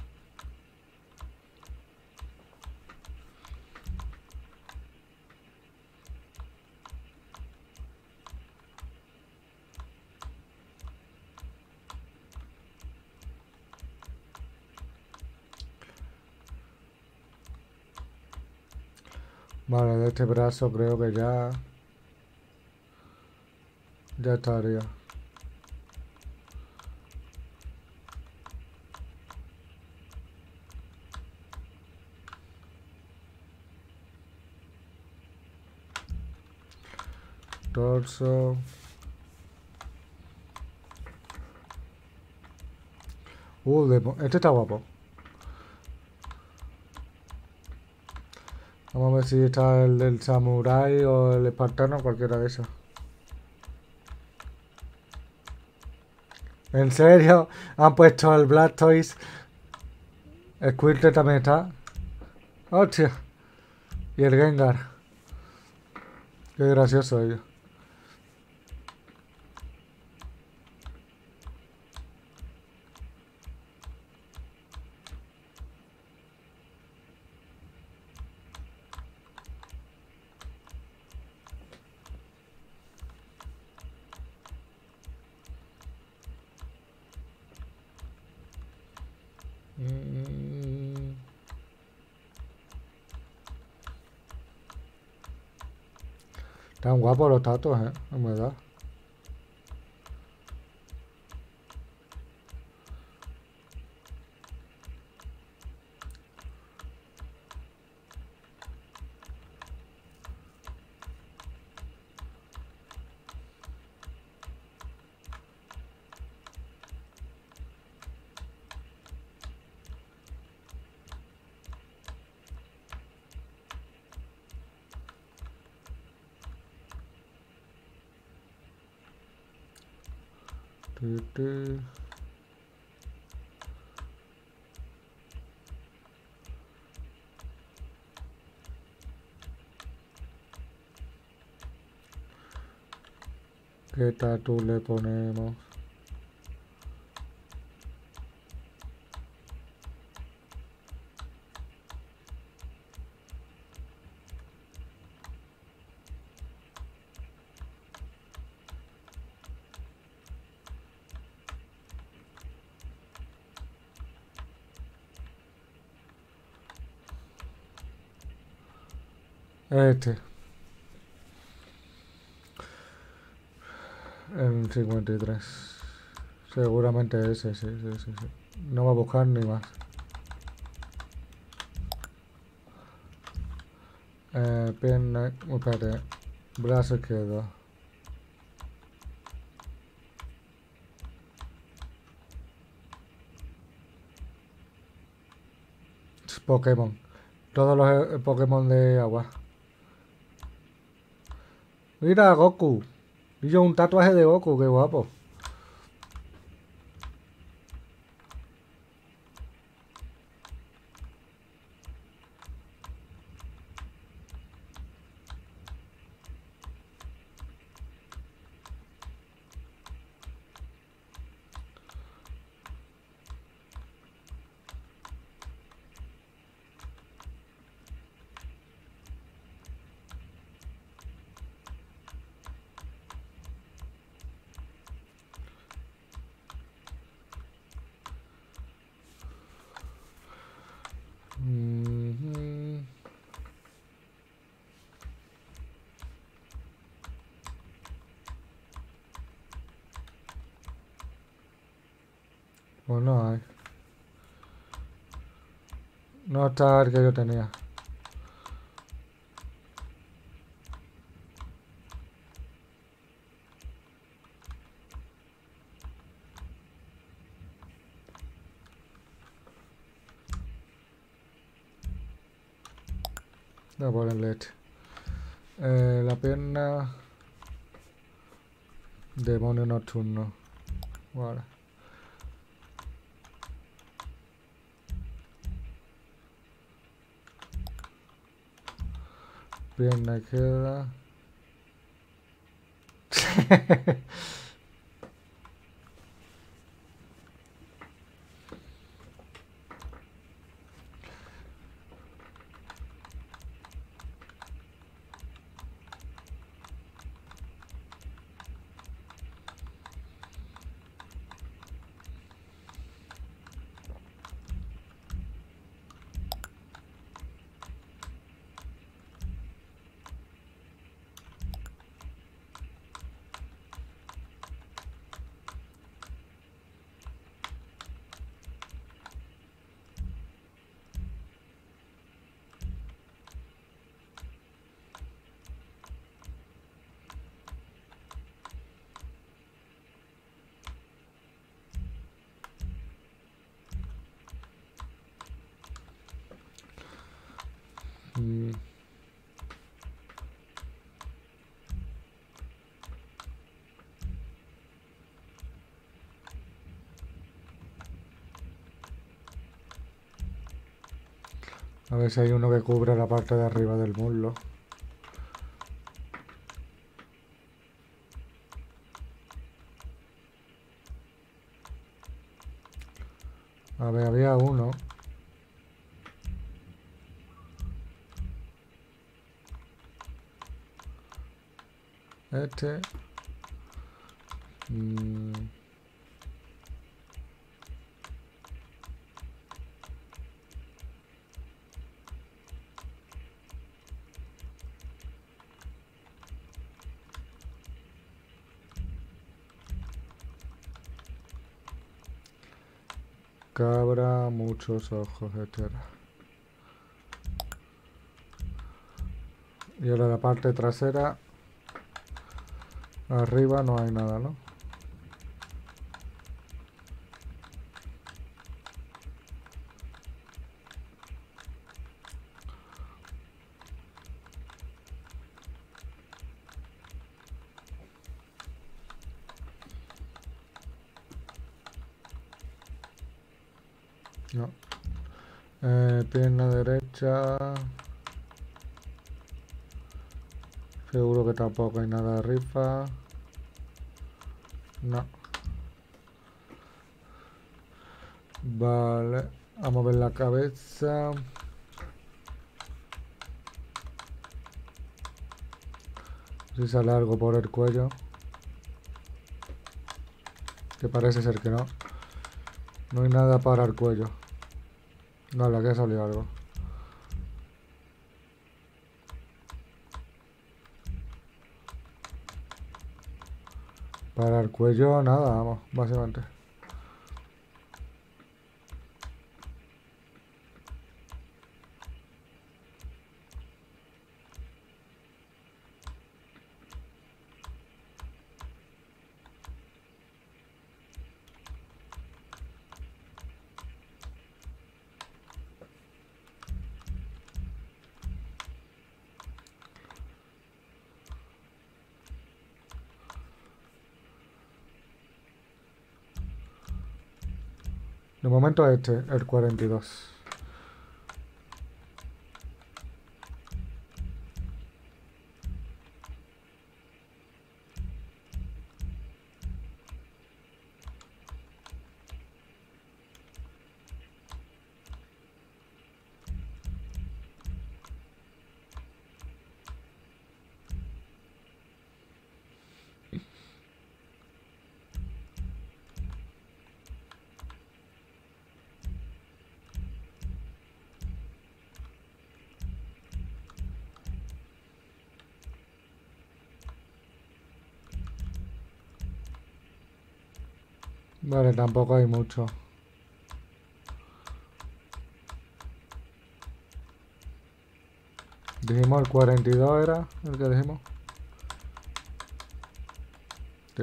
Vale, de este brazo creo que ya... Ya estaría. Torso. Este está guapo. Vamos a ver si está el del samurái o el espartano, cualquiera de esos. ¿En serio? Han puesto el Blastoise. Squirtle también está. ¡Hostia! Y el Gengar. Qué gracioso ellos. Mm. Están guapos los tatos, en verdad. Tu, tu. ¿Qué tatu le ponemos? Este. En 53. Seguramente ese, sí. No va a buscar ni más. Pierna... Espérate. Brazo izquierdo. Pokémon. Todos los Pokémon de agua. Mira, Goku. Y yo un tatuaje de Goku, qué guapo. Mhm. Pues no hay. No está el que yo tenía. Voy a ponerle este. La pierna... Demonio nocturno. Vale. Pierna izquierda. Mm. A ver si hay uno que cubra la parte de arriba del muslo. A ver, había uno. Este. Cabra, muchos ojos, etc. Y ahora la parte trasera. Arriba no hay nada, ¿no? No. Pierna derecha. Seguro que tampoco hay nada de rifa. No. Vale. A mover la cabeza. Si sale algo por el cuello. Que parece ser que no. No hay nada para el cuello. No, la que ha salido algo. Para el cuello, nada, vamos, básicamente. De momento el 42. Vale, tampoco hay mucho. Dijimos el 42 era el que dijimos. Sí.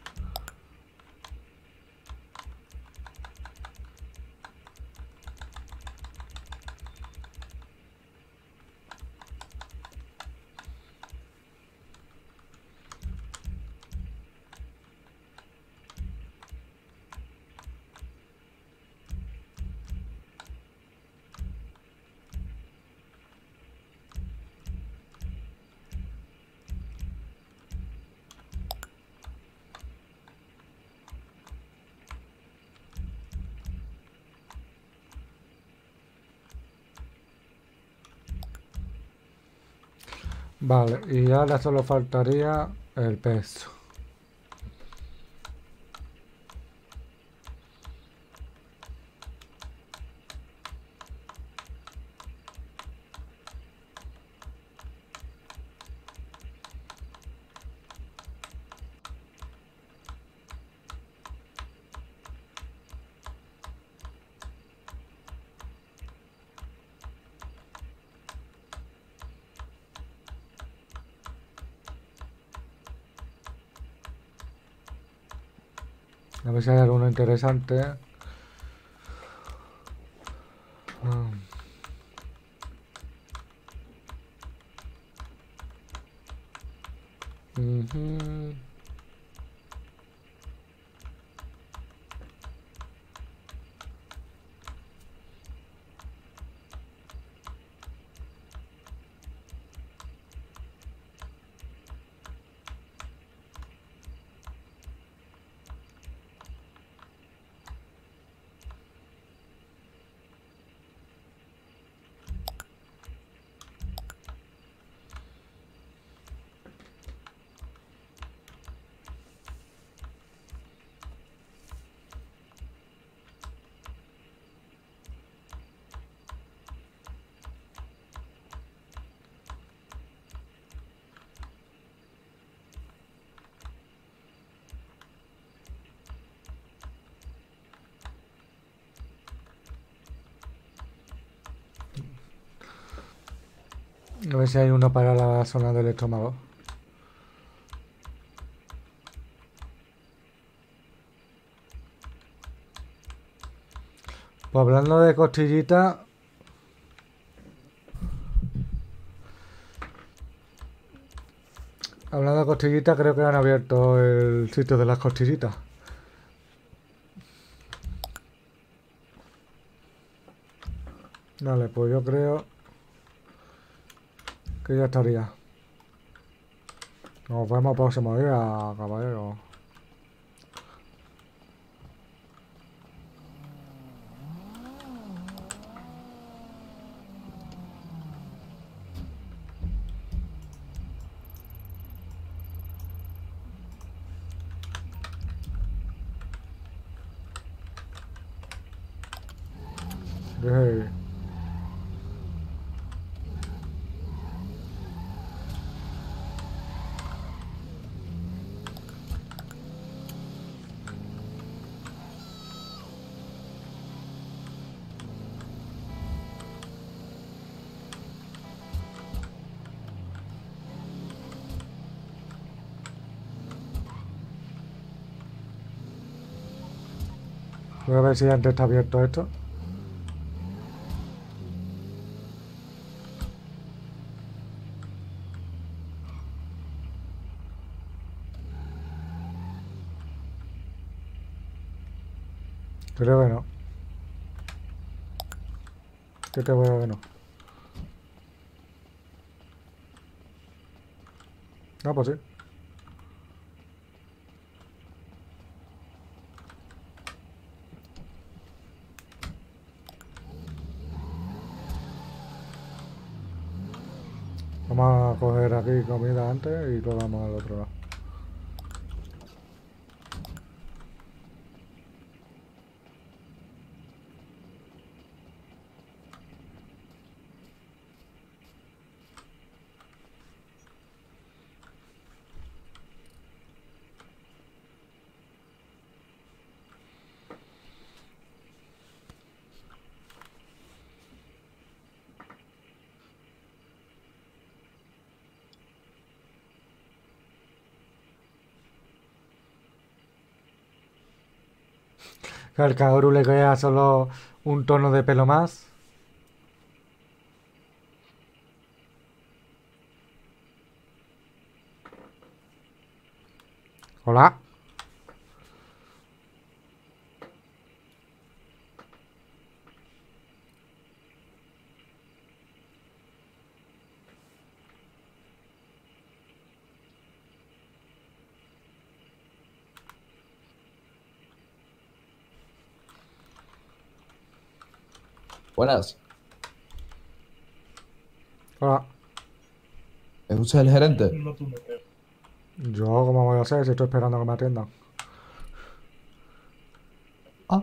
Vale, y ahora solo faltaría el peso. A ver si hay alguno interesante. Ah. Ujú. A ver si hay uno para la zona del estómago. Pues hablando de costillitas, creo que han abierto el sitio de las costillitas. Vale, pues yo creo que ya estaría. Nos vemos el próximo día, caballero. Hey. Voy a ver si antes está abierto esto. Creo que no. ¿Qué te voy a ver? No. Ah, pues sí. Vamos a coger aquí comida antes y luego vamos al otro lado. Que al Kaoru le queda solo un tono de pelo más. Hola. Buenas. Hola. ¿Es usted el gerente? Yo, ¿cómo voy a hacer si estoy esperando que me atiendan? Ah.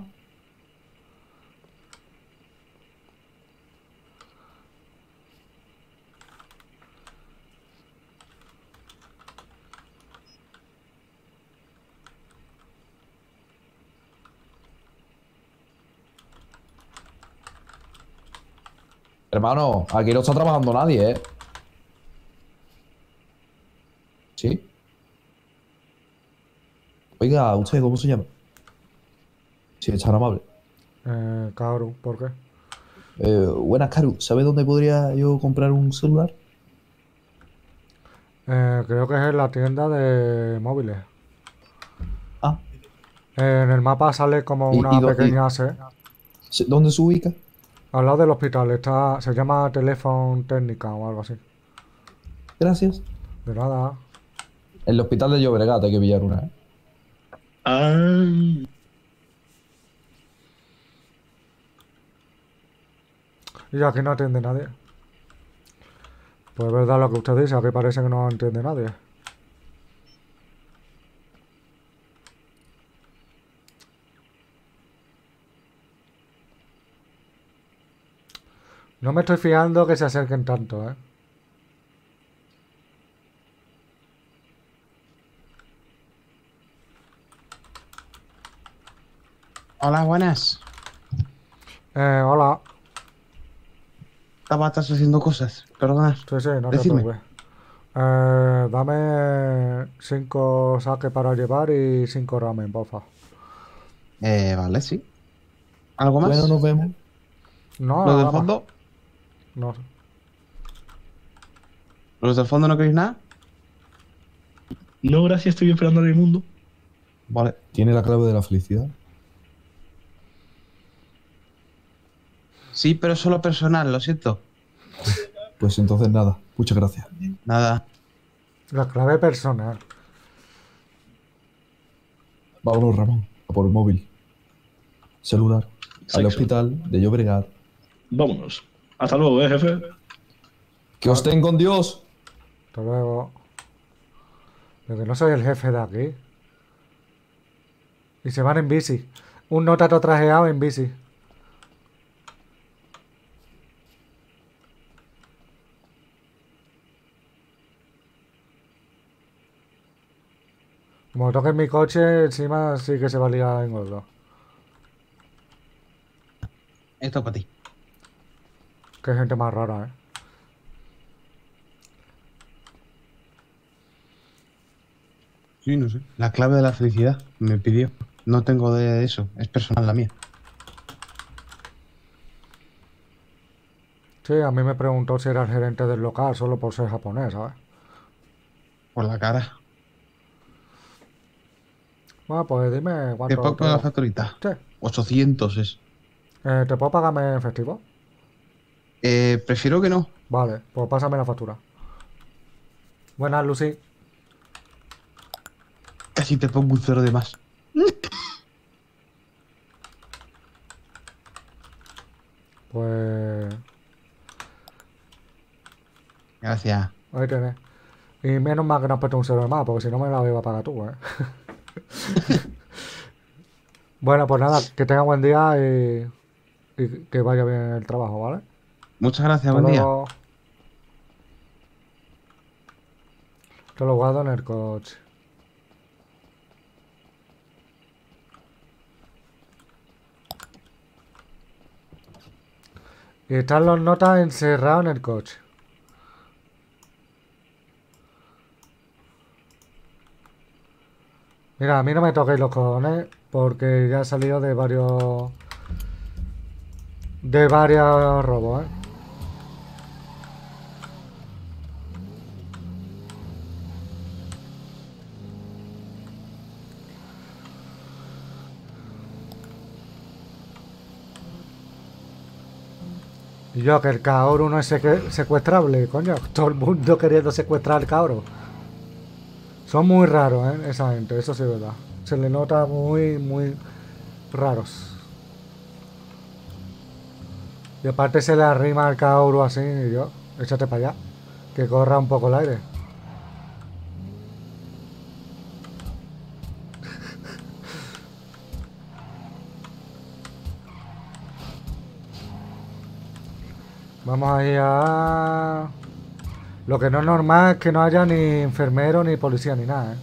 Hermano, aquí no está trabajando nadie, ¿eh? ¿Sí? Oiga, ¿usted cómo se llama? Si es tan amable. Kaoru, ¿por qué? Buenas, Karu. ¿Sabe dónde podría yo comprar un celular? Creo que es en la tienda de móviles. Ah, En el mapa sale como una pequeña C. ¿dónde se ubica? Al lado del hospital está, se llama Teléfono Técnica o algo así. Gracias. De nada. En el hospital de Llobregat hay que pillar una, ¿eh? Ah, Y aquí no atiende nadie. Pues es verdad lo que usted dice, aquí parece que no entiende nadie. No me estoy fiando que se acerquen tanto, ¿eh? Hola, buenas. Hola. Estás haciendo cosas. Perdona. Sí, sí, no te Decidme. preocupes. Dame 5 saques para llevar y 5 ramen, porfa. Vale, sí. ¿Algo más? Bueno, nos vemos. No, ¿Los del nada más. fondo? No. ¿Los del fondo no queréis nada? no, gracias, estoy esperando a mi mundo. Vale. ¿Tiene la clave de la felicidad? Sí, pero solo personal, lo siento. Pues entonces nada. Muchas gracias. Nada. La clave personal. Vámonos, Ramón. A por el móvil. Celular. Al Sexo. hospital de Llobregat. Vámonos. Hasta luego, jefe. ¡Que os ten con Dios! Hasta luego. Pero que no soy el jefe de aquí. Y se van en bici. Un notato trajeado en bici. Como toque mi coche, encima sí que se va a liar en gordo. Esto es para ti. Qué gente más rara, ¿eh? Sí, no sé. La clave de la felicidad. Me pidió. No tengo de eso, es personal la mía. Sí, a mí me preguntó si era el gerente del local solo por ser japonés, ¿sabes? Por la cara. Bueno, pues dime ¿Te cuánto te pongo la debo. facturita? Sí. 800 es. ¿Te puedo pagarme en efectivo? Prefiero que no. Vale, pues pásame la factura. Buenas, Lucy. Casi te pongo un cero de más. Pues Gracias. ahí tenés. Y menos mal que no has puesto un cero de más, porque si no me la iba a pagar tú, ¿eh? Bueno, pues nada, que tenga buen día y que vaya bien el trabajo, ¿vale? Muchas gracias, Hasta buen día. luego. Te lo guardo en el coche. Y están los notas encerrados en el coche. Mira, a mí no me toquéis los cojones porque ya he salido de varios... De varios robos, ¿eh? Y yo, que el Kaoru no es secuestrable, coño. Todo el mundo queriendo secuestrar al Kaoru. Son muy raros, ¿eh? Esa gente, eso sí es verdad. Se le nota muy, muy raros. Y aparte se le arrima al Kaoru así y yo, échate para allá. Que corra un poco el aire. Vamos a ir a... Lo que no es normal es que no haya ni enfermero, ni policía, ni nada, ¿eh?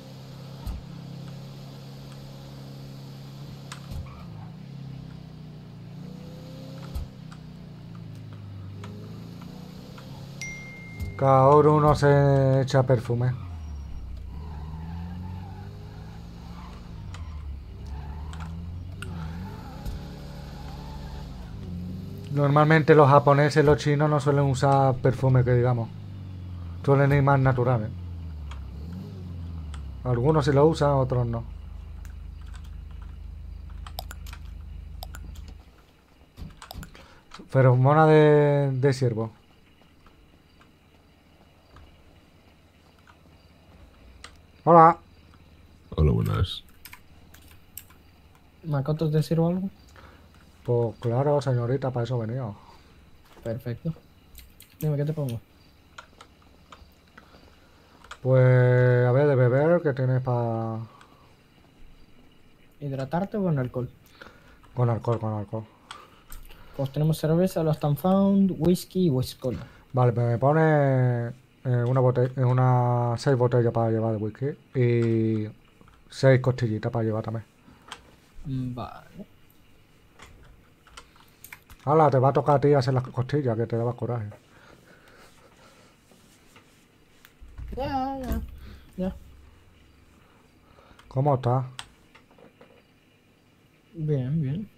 Kaoru no se echa perfume. Normalmente los japoneses y los chinos no suelen usar perfume, que digamos. Suelen ir más naturales. Algunos sí lo usan, otros no. Feromona de ciervo. Hola. Hola, buenas. ¿Makoto te sirvo algo? Pues claro, señorita, para eso he venido. Perfecto. Dime, ¿qué te pongo? Pues a ver, de beber, ¿qué tienes para...? ¿Hidratarte o con alcohol? Con alcohol, con alcohol. Pues tenemos cerveza, Lost and Found, whisky y whisky cola. Vale, pues me pone una botella, una 6 botellas para llevar de whisky y 6 costillitas para llevar también. Vale. Hala, te va a tocar a ti hacer las costillas, que te daba coraje. Ya. ¿Cómo estás? Bien, bien.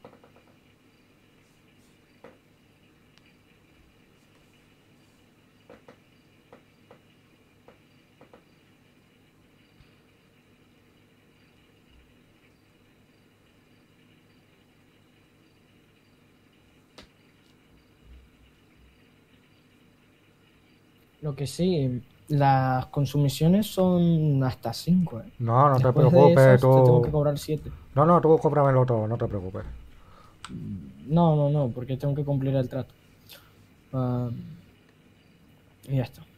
Lo que sí, las consumiciones son hasta 5, ¿eh? No, no te Después de preocupes, esas, te tengo que tú... cobrar 7. No, tú cóbramelo todo, no te preocupes. No, porque tengo que cumplir el trato. Y ya está.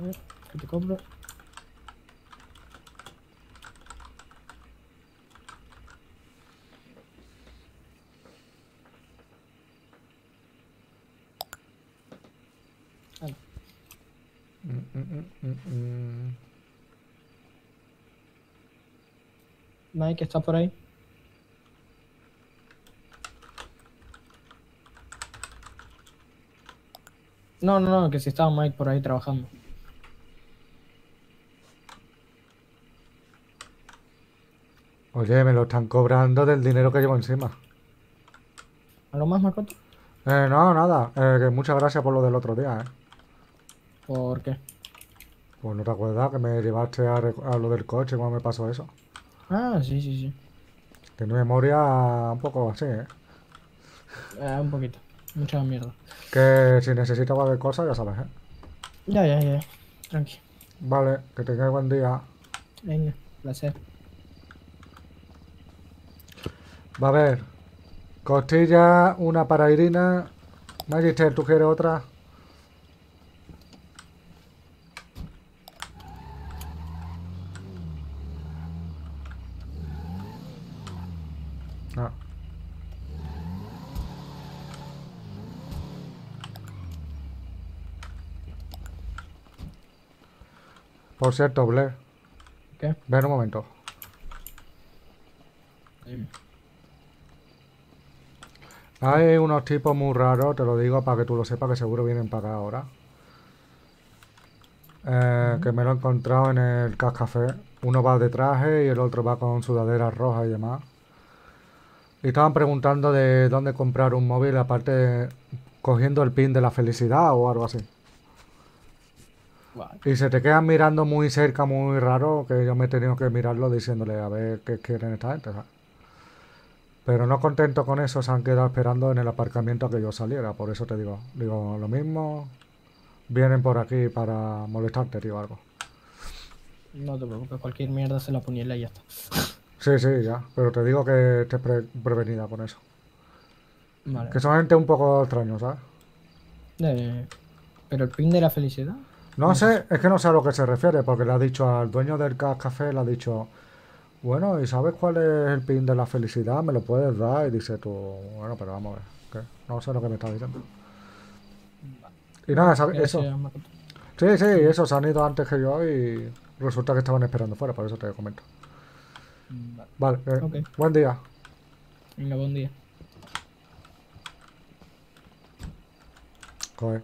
ver, ¿qué te compro? Vale. Mike, ¿estás por ahí? No, que si estaba Mike por ahí trabajando. Oye, me lo están cobrando del dinero que llevo encima. ¿Algo más, Makoto? No, nada. Que muchas gracias por lo del otro día, ¿Por qué? Pues no te acuerdas que me llevaste a lo del coche cuando me pasó eso. Ah, sí, sí, sí. Tengo memoria un poco así, Un poquito. Mucha mierda. Que si necesitas cualquier cosa, ya sabes, Ya. Tranqui. Vale, que tengas buen día. Venga, placer. Va a ver. Costilla, una para Irina. Magister, ¿tú quieres otra? No. Por cierto, Blair. ¿Qué? Ven un momento. Hay unos tipos muy raros, te lo digo para que tú lo sepas, que seguro vienen para acá ahora. Que me lo he encontrado en el Cascafé. Uno va de traje y el otro va con sudaderas rojas y demás. Y estaban preguntando de dónde comprar un móvil, aparte cogiendo el pin de la felicidad o algo así. Vale. Y se te quedan mirando muy cerca, muy raro, que yo me he tenido que mirarlo diciéndole a ver qué quieren esta gente, ¿sabes? Pero no contento con eso, se han quedado esperando en el aparcamiento a que yo saliera. Por eso te digo, lo mismo, vienen por aquí para molestarte, tío, algo. No te preocupes, cualquier mierda se la apuñala y ya está. Sí, ya, pero te digo que estés prevenida con eso. Vale. Que son gente un poco extraño, ¿sabes? ¿Pero el pin de la felicidad? No sé, es que no sé a lo que se refiere, porque le ha dicho al dueño del café, le ha dicho, bueno, ¿y sabes cuál es el pin de la felicidad? ¿Me lo puedes dar? Y dice tú, bueno, pero vamos a ver, ¿qué? No sé lo que me está diciendo. Y nada, ¿sabes? Eso. Gracias, Makoto. Sí, eso, se han ido antes que yo y resulta que estaban esperando fuera, por eso te comento. Vale, Ok. buen día. Venga, buen día. Joder.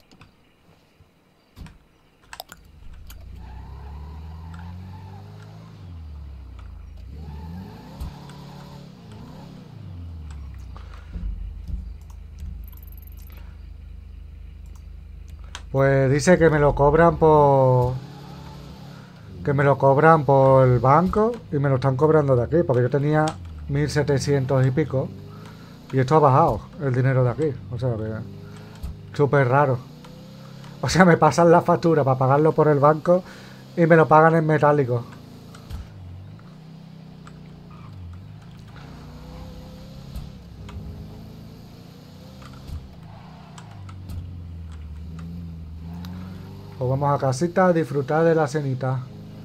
Pues dice que me lo cobran por... Que me lo cobran por el banco y me lo están cobrando de aquí, porque yo tenía 1.700 y pico y esto ha bajado el dinero de aquí, o sea que... Súper raro. O sea, me pasan la factura para pagarlo por el banco y me lo pagan en metálico. Pues vamos a casita a disfrutar de la cenita.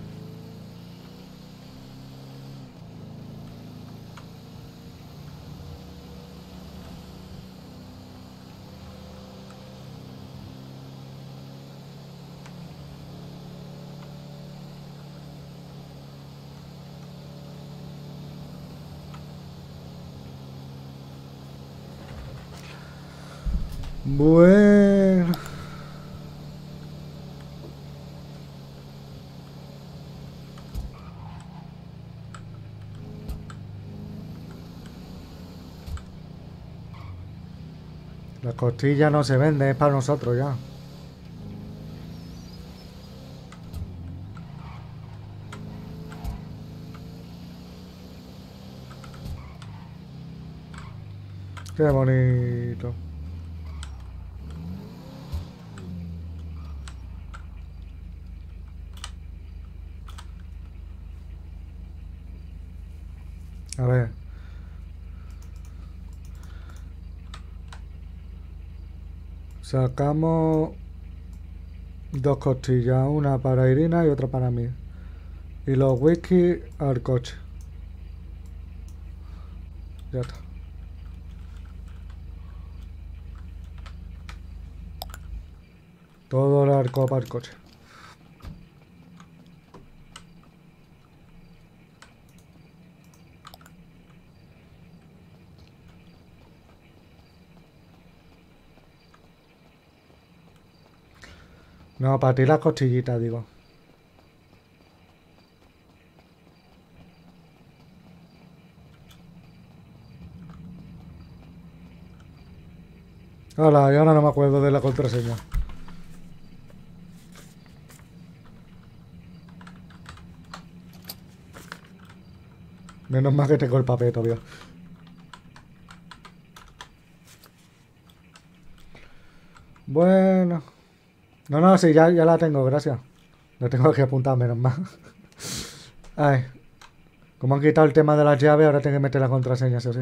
Bueno. La costilla no se vende, es para nosotros ya. Qué bonito. A ver. Sacamos 2 costillas, una para Irina y otra para mí. Y los whisky al coche. Ya está. Todo el arco para el coche. No, para ti las costillitas, digo. Hola, y ahora no me acuerdo de la contraseña. Menos mal que tengo el papel todavía. Bueno. No, no, sí, ya la tengo, gracias. La tengo que apuntar, menos mal. Ay. Como han quitado el tema de las llaves, ahora tengo que meter la contraseña, sí o sí.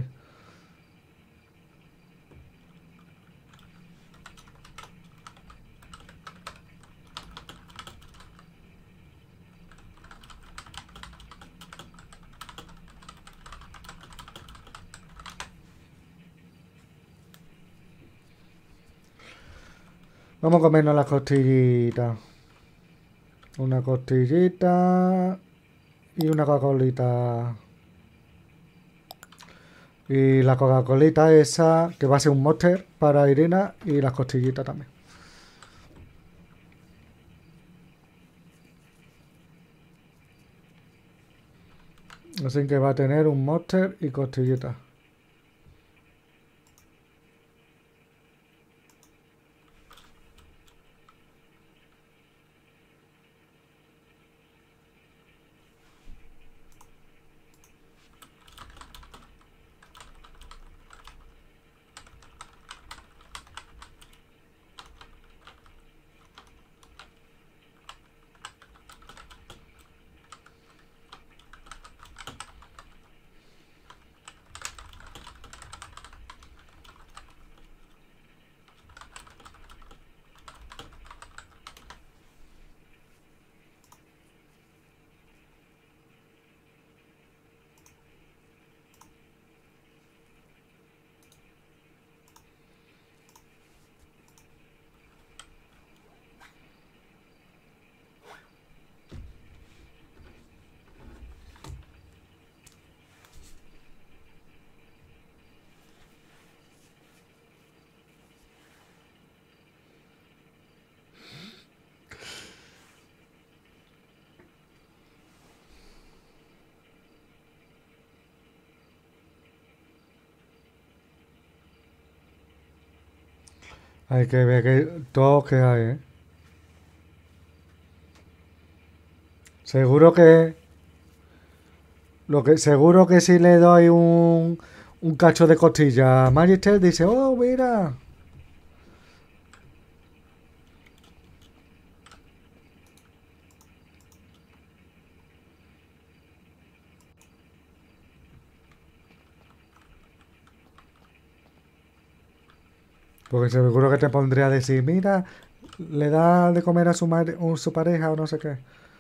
Vamos a comernos las costillitas. Una costillita y una Coca-Colita. Y la Coca-Colita esa, que va a ser un Monster para Irina, y las costillitas también. Así que va a tener un Monster y costillitas. Hay que ver que todo que hay, ¿eh? Seguro que... seguro que si le doy un cacho de costilla a Magister dice, oh, mira. Porque seguro que te pondría a decir, mira, le da de comer a su pareja o no sé qué.